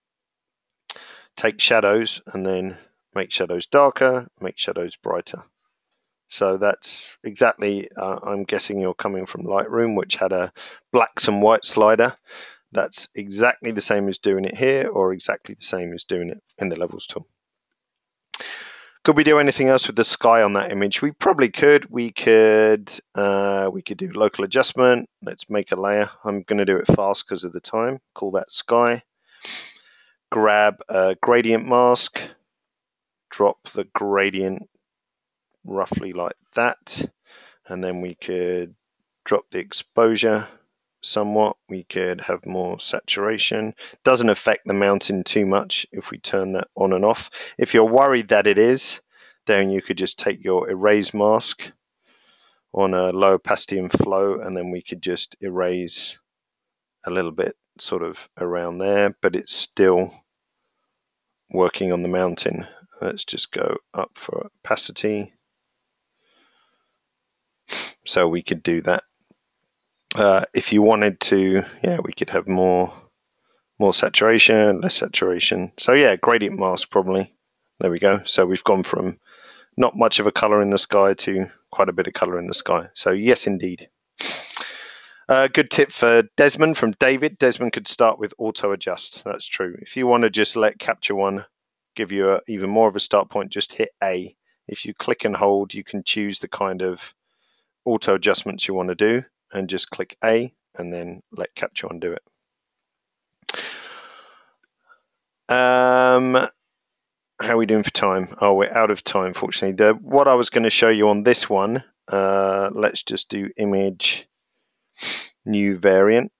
take shadows, and then make shadows darker, make shadows brighter. So that's exactly, uh, I'm guessing you're coming from Lightroom, which had a blacks and white slider. That's exactly the same as doing it here, or exactly the same as doing it in the levels tool. Could we do anything else with the sky on that image? We probably could. We could uh, we could do local adjustment. Let's make a layer. I'm going to do it fast because of the time. Call that sky. Grab a gradient mask. Drop the gradient roughly like that. And then we could drop the exposure somewhat. We could have more saturation. Doesn't affect the mountain too much if we turn that on and off. If you're worried that it is, then you could just take your erase mask on a low opacity and flow, and then we could just erase a little bit sort of around there, but it's still working on the mountain. Let's just go up for opacity. So we could do that. Uh, if you wanted to, yeah, we could have more more saturation, less saturation. So yeah, gradient mask probably. There we go. So we've gone from not much of a color in the sky to quite a bit of color in the sky. So yes, indeed. A uh, good tip for Desmond from David. Desmond could start with auto adjust. That's true. If you want to just let Capture One give you a, even more of a start point, just hit A. If you click and hold, you can choose the kind of auto adjustments you want to do, and just click A and then let Capture One do it. Um, how are we doing for time? Oh, we're out of time, fortunately. The, what I was going to show you on this one, uh, let's just do image, new variant.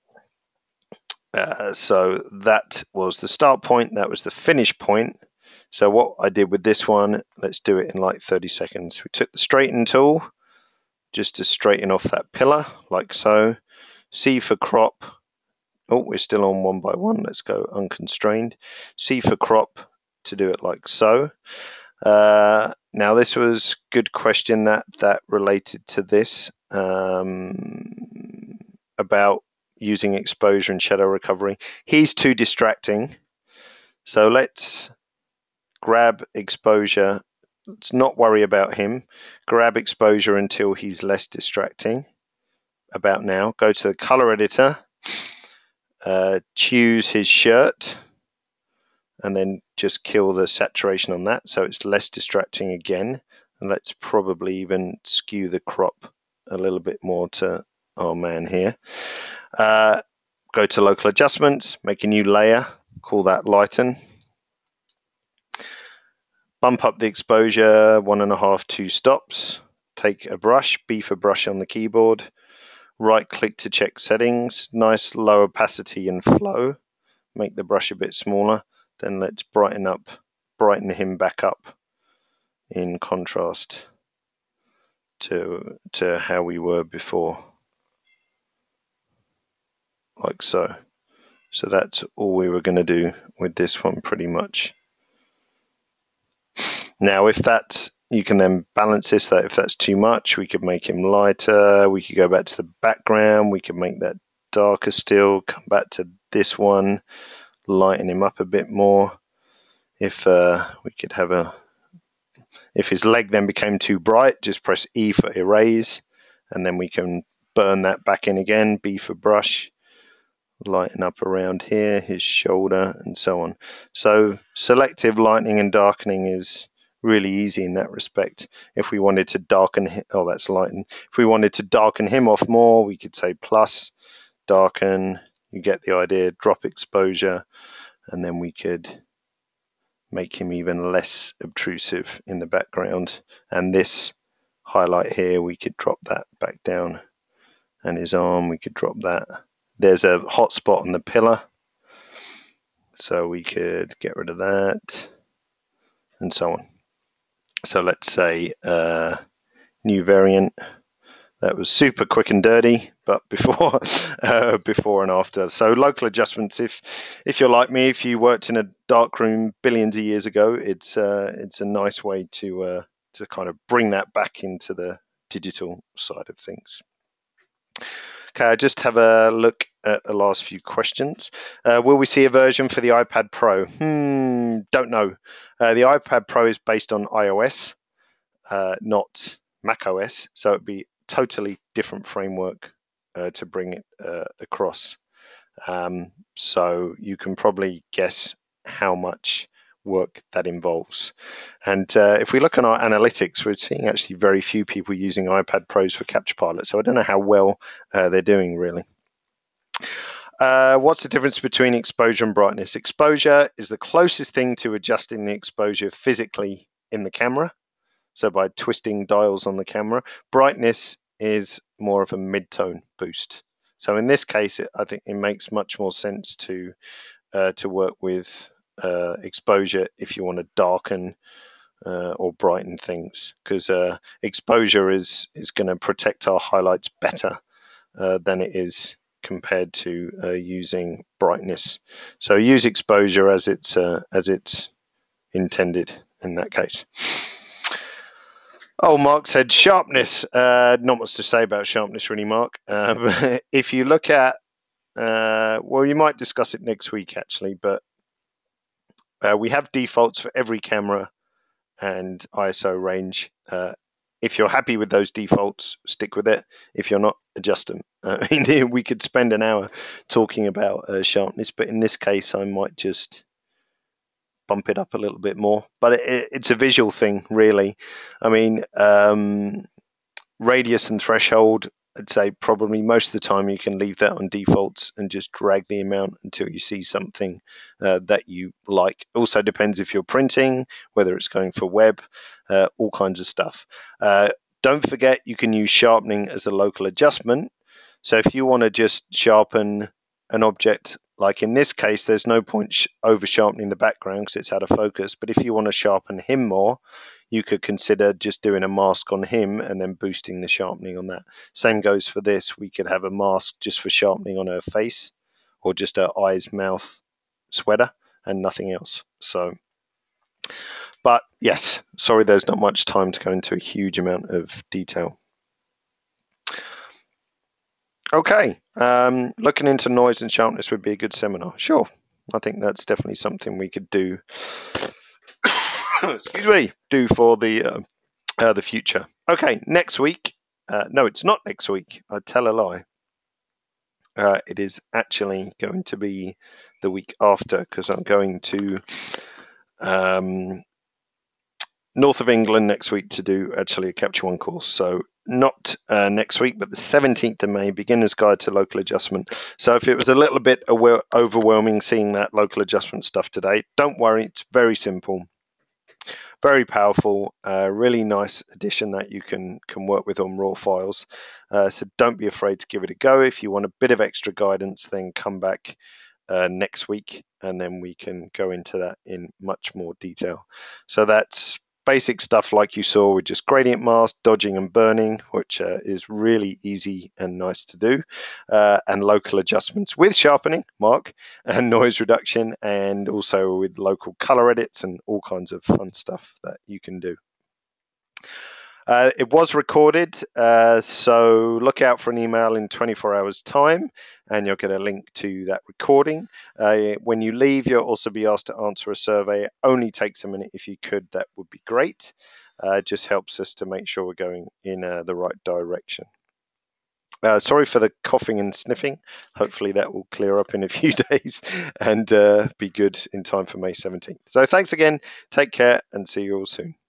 Uh, so that was the start point, that was the finish point. So what I did with this one, let's do it in like thirty seconds. We took the straighten tool just to straighten off that pillar, like so. C for crop. Oh, we're still on one by one. Let's go unconstrained. C for crop to do it like so. Uh, now this was good question that that related to this um, about using exposure and shadow recovery. He's too distracting, so let's grab exposure. Let's not worry about him. Grab exposure until he's less distracting. About now, go to the color editor, uh, choose his shirt, and then just kill the saturation on that so it's less distracting again. And let's probably even skew the crop a little bit more to our man here. Uh, go to local adjustments, make a new layer, call that lighten. Bump up the exposure one and a half, two stops. Take a brush, B for brush on the keyboard. Right click to check settings. Nice low opacity and flow. Make the brush a bit smaller. Then let's brighten up, brighten him back up in contrast to to how we were before, like so. So that's all we were going to do with this one pretty much. Now if that's, you can then balance this, that if that's too much, we could make him lighter, we could go back to the background, we could make that darker still, come back to this one, lighten him up a bit more. If uh, we could have a, if his leg then became too bright, just press E for erase, and then we can burn that back in again, B for brush, lighten up around here, his shoulder, and so on. So selective lightening and darkening is really easy in that respect. If we wanted to darken him, oh that's lighten. If we wanted to darken him off more, we could say plus, darken, you get the idea, drop exposure, and then we could make him even less obtrusive in the background. And this highlight here, we could drop that back down, and his arm, we could drop that. There's a hot spot on the pillar, so we could get rid of that, and so on. So let's say uh, new variant. That was super quick and dirty, but before uh, before and after. So local adjustments, if if you're like me, if you worked in a darkroom billions of years ago, it's uh, it's a nice way to uh, to kind of bring that back into the digital side of things. Okay, I just have a look at the last few questions. Uh, will we see a version for the iPad Pro? Hmm, don't know. Uh, the iPad Pro is based on iOS, uh, not macOS, so it'd be totally different framework uh, to bring it uh, across. Um, so you can probably guess how much work that involves. And uh, if we look at our analytics, we're seeing actually very few people using iPad Pros for Capture Pilot. So I don't know how well uh, they're doing really. Uh, what's the difference between exposure and brightness? Exposure is the closest thing to adjusting the exposure physically in the camera. So by twisting dials on the camera. Brightness is more of a mid-tone boost. So in this case, it, I think it makes much more sense to uh, to work with uh, exposure if you want to darken uh, or brighten things, because uh, exposure is is going to protect our highlights better uh, than it is compared to uh, using brightness. So use exposure as it's uh, as it's intended in that case. Oh, Mark said sharpness. Uh, not much to say about sharpness, really, Mark. Uh, but if you look at, uh, well, you might discuss it next week, actually, but uh, we have defaults for every camera and I S O range. Uh, if you're happy with those defaults, stick with it. If you're not, adjust them. I mean, we could spend an hour talking about uh, sharpness, but in this case, I might just bump it up a little bit more. But it, it's a visual thing, really. I mean, um, radius and threshold, I'd say probably most of the time you can leave that on defaults and just drag the amount until you see something uh, that you like. Also depends if you're printing, whether it's going for web, uh, all kinds of stuff. Uh, don't forget you can use sharpening as a local adjustment. So if you want to just sharpen an object, like in this case, there's no point sh over sharpening the background because it's out of focus. But if you want to sharpen him more, you could consider just doing a mask on him and then boosting the sharpening on that. Same goes for this. We could have a mask just for sharpening on her face, or just her eyes, mouth, sweater, and nothing else. So, but yes, sorry, there's not much time to go into a huge amount of detail. Okay, um, looking into noise and sharpness would be a good seminar. Sure, I think that's definitely something we could do. Excuse me, do for the uh, uh, the future. Okay, next week. Uh, no, it's not next week. I tell a lie. Uh, it is actually going to be the week after, because I'm going to um, north of England next week to do actually a Capture One course. So not uh, next week, but the seventeenth of May, Beginner's Guide to Local Adjustment. So if it was a little bit overwhelming seeing that local adjustment stuff today, don't worry, it's very simple. Very powerful, uh, really nice addition that you can can work with on raw files. Uh, so don't be afraid to give it a go. If you want a bit of extra guidance, then come back uh, next week and then we can go into that in much more detail. So that's basic stuff like you saw with just gradient mask, dodging and burning, which uh, is really easy and nice to do, uh, and local adjustments with sharpening, Mark, and noise reduction, and also with local color edits and all kinds of fun stuff that you can do. Uh, it was recorded, uh, so look out for an email in twenty-four hours time and you'll get a link to that recording. Uh, when you leave, you'll also be asked to answer a survey. It only takes a minute. If you could, that would be great. Uh, it just helps us to make sure we're going in uh, the right direction. Uh, sorry for the coughing and sniffing. Hopefully that will clear up in a few days and uh, be good in time for May seventeenth. So thanks again. Take care and see you all soon.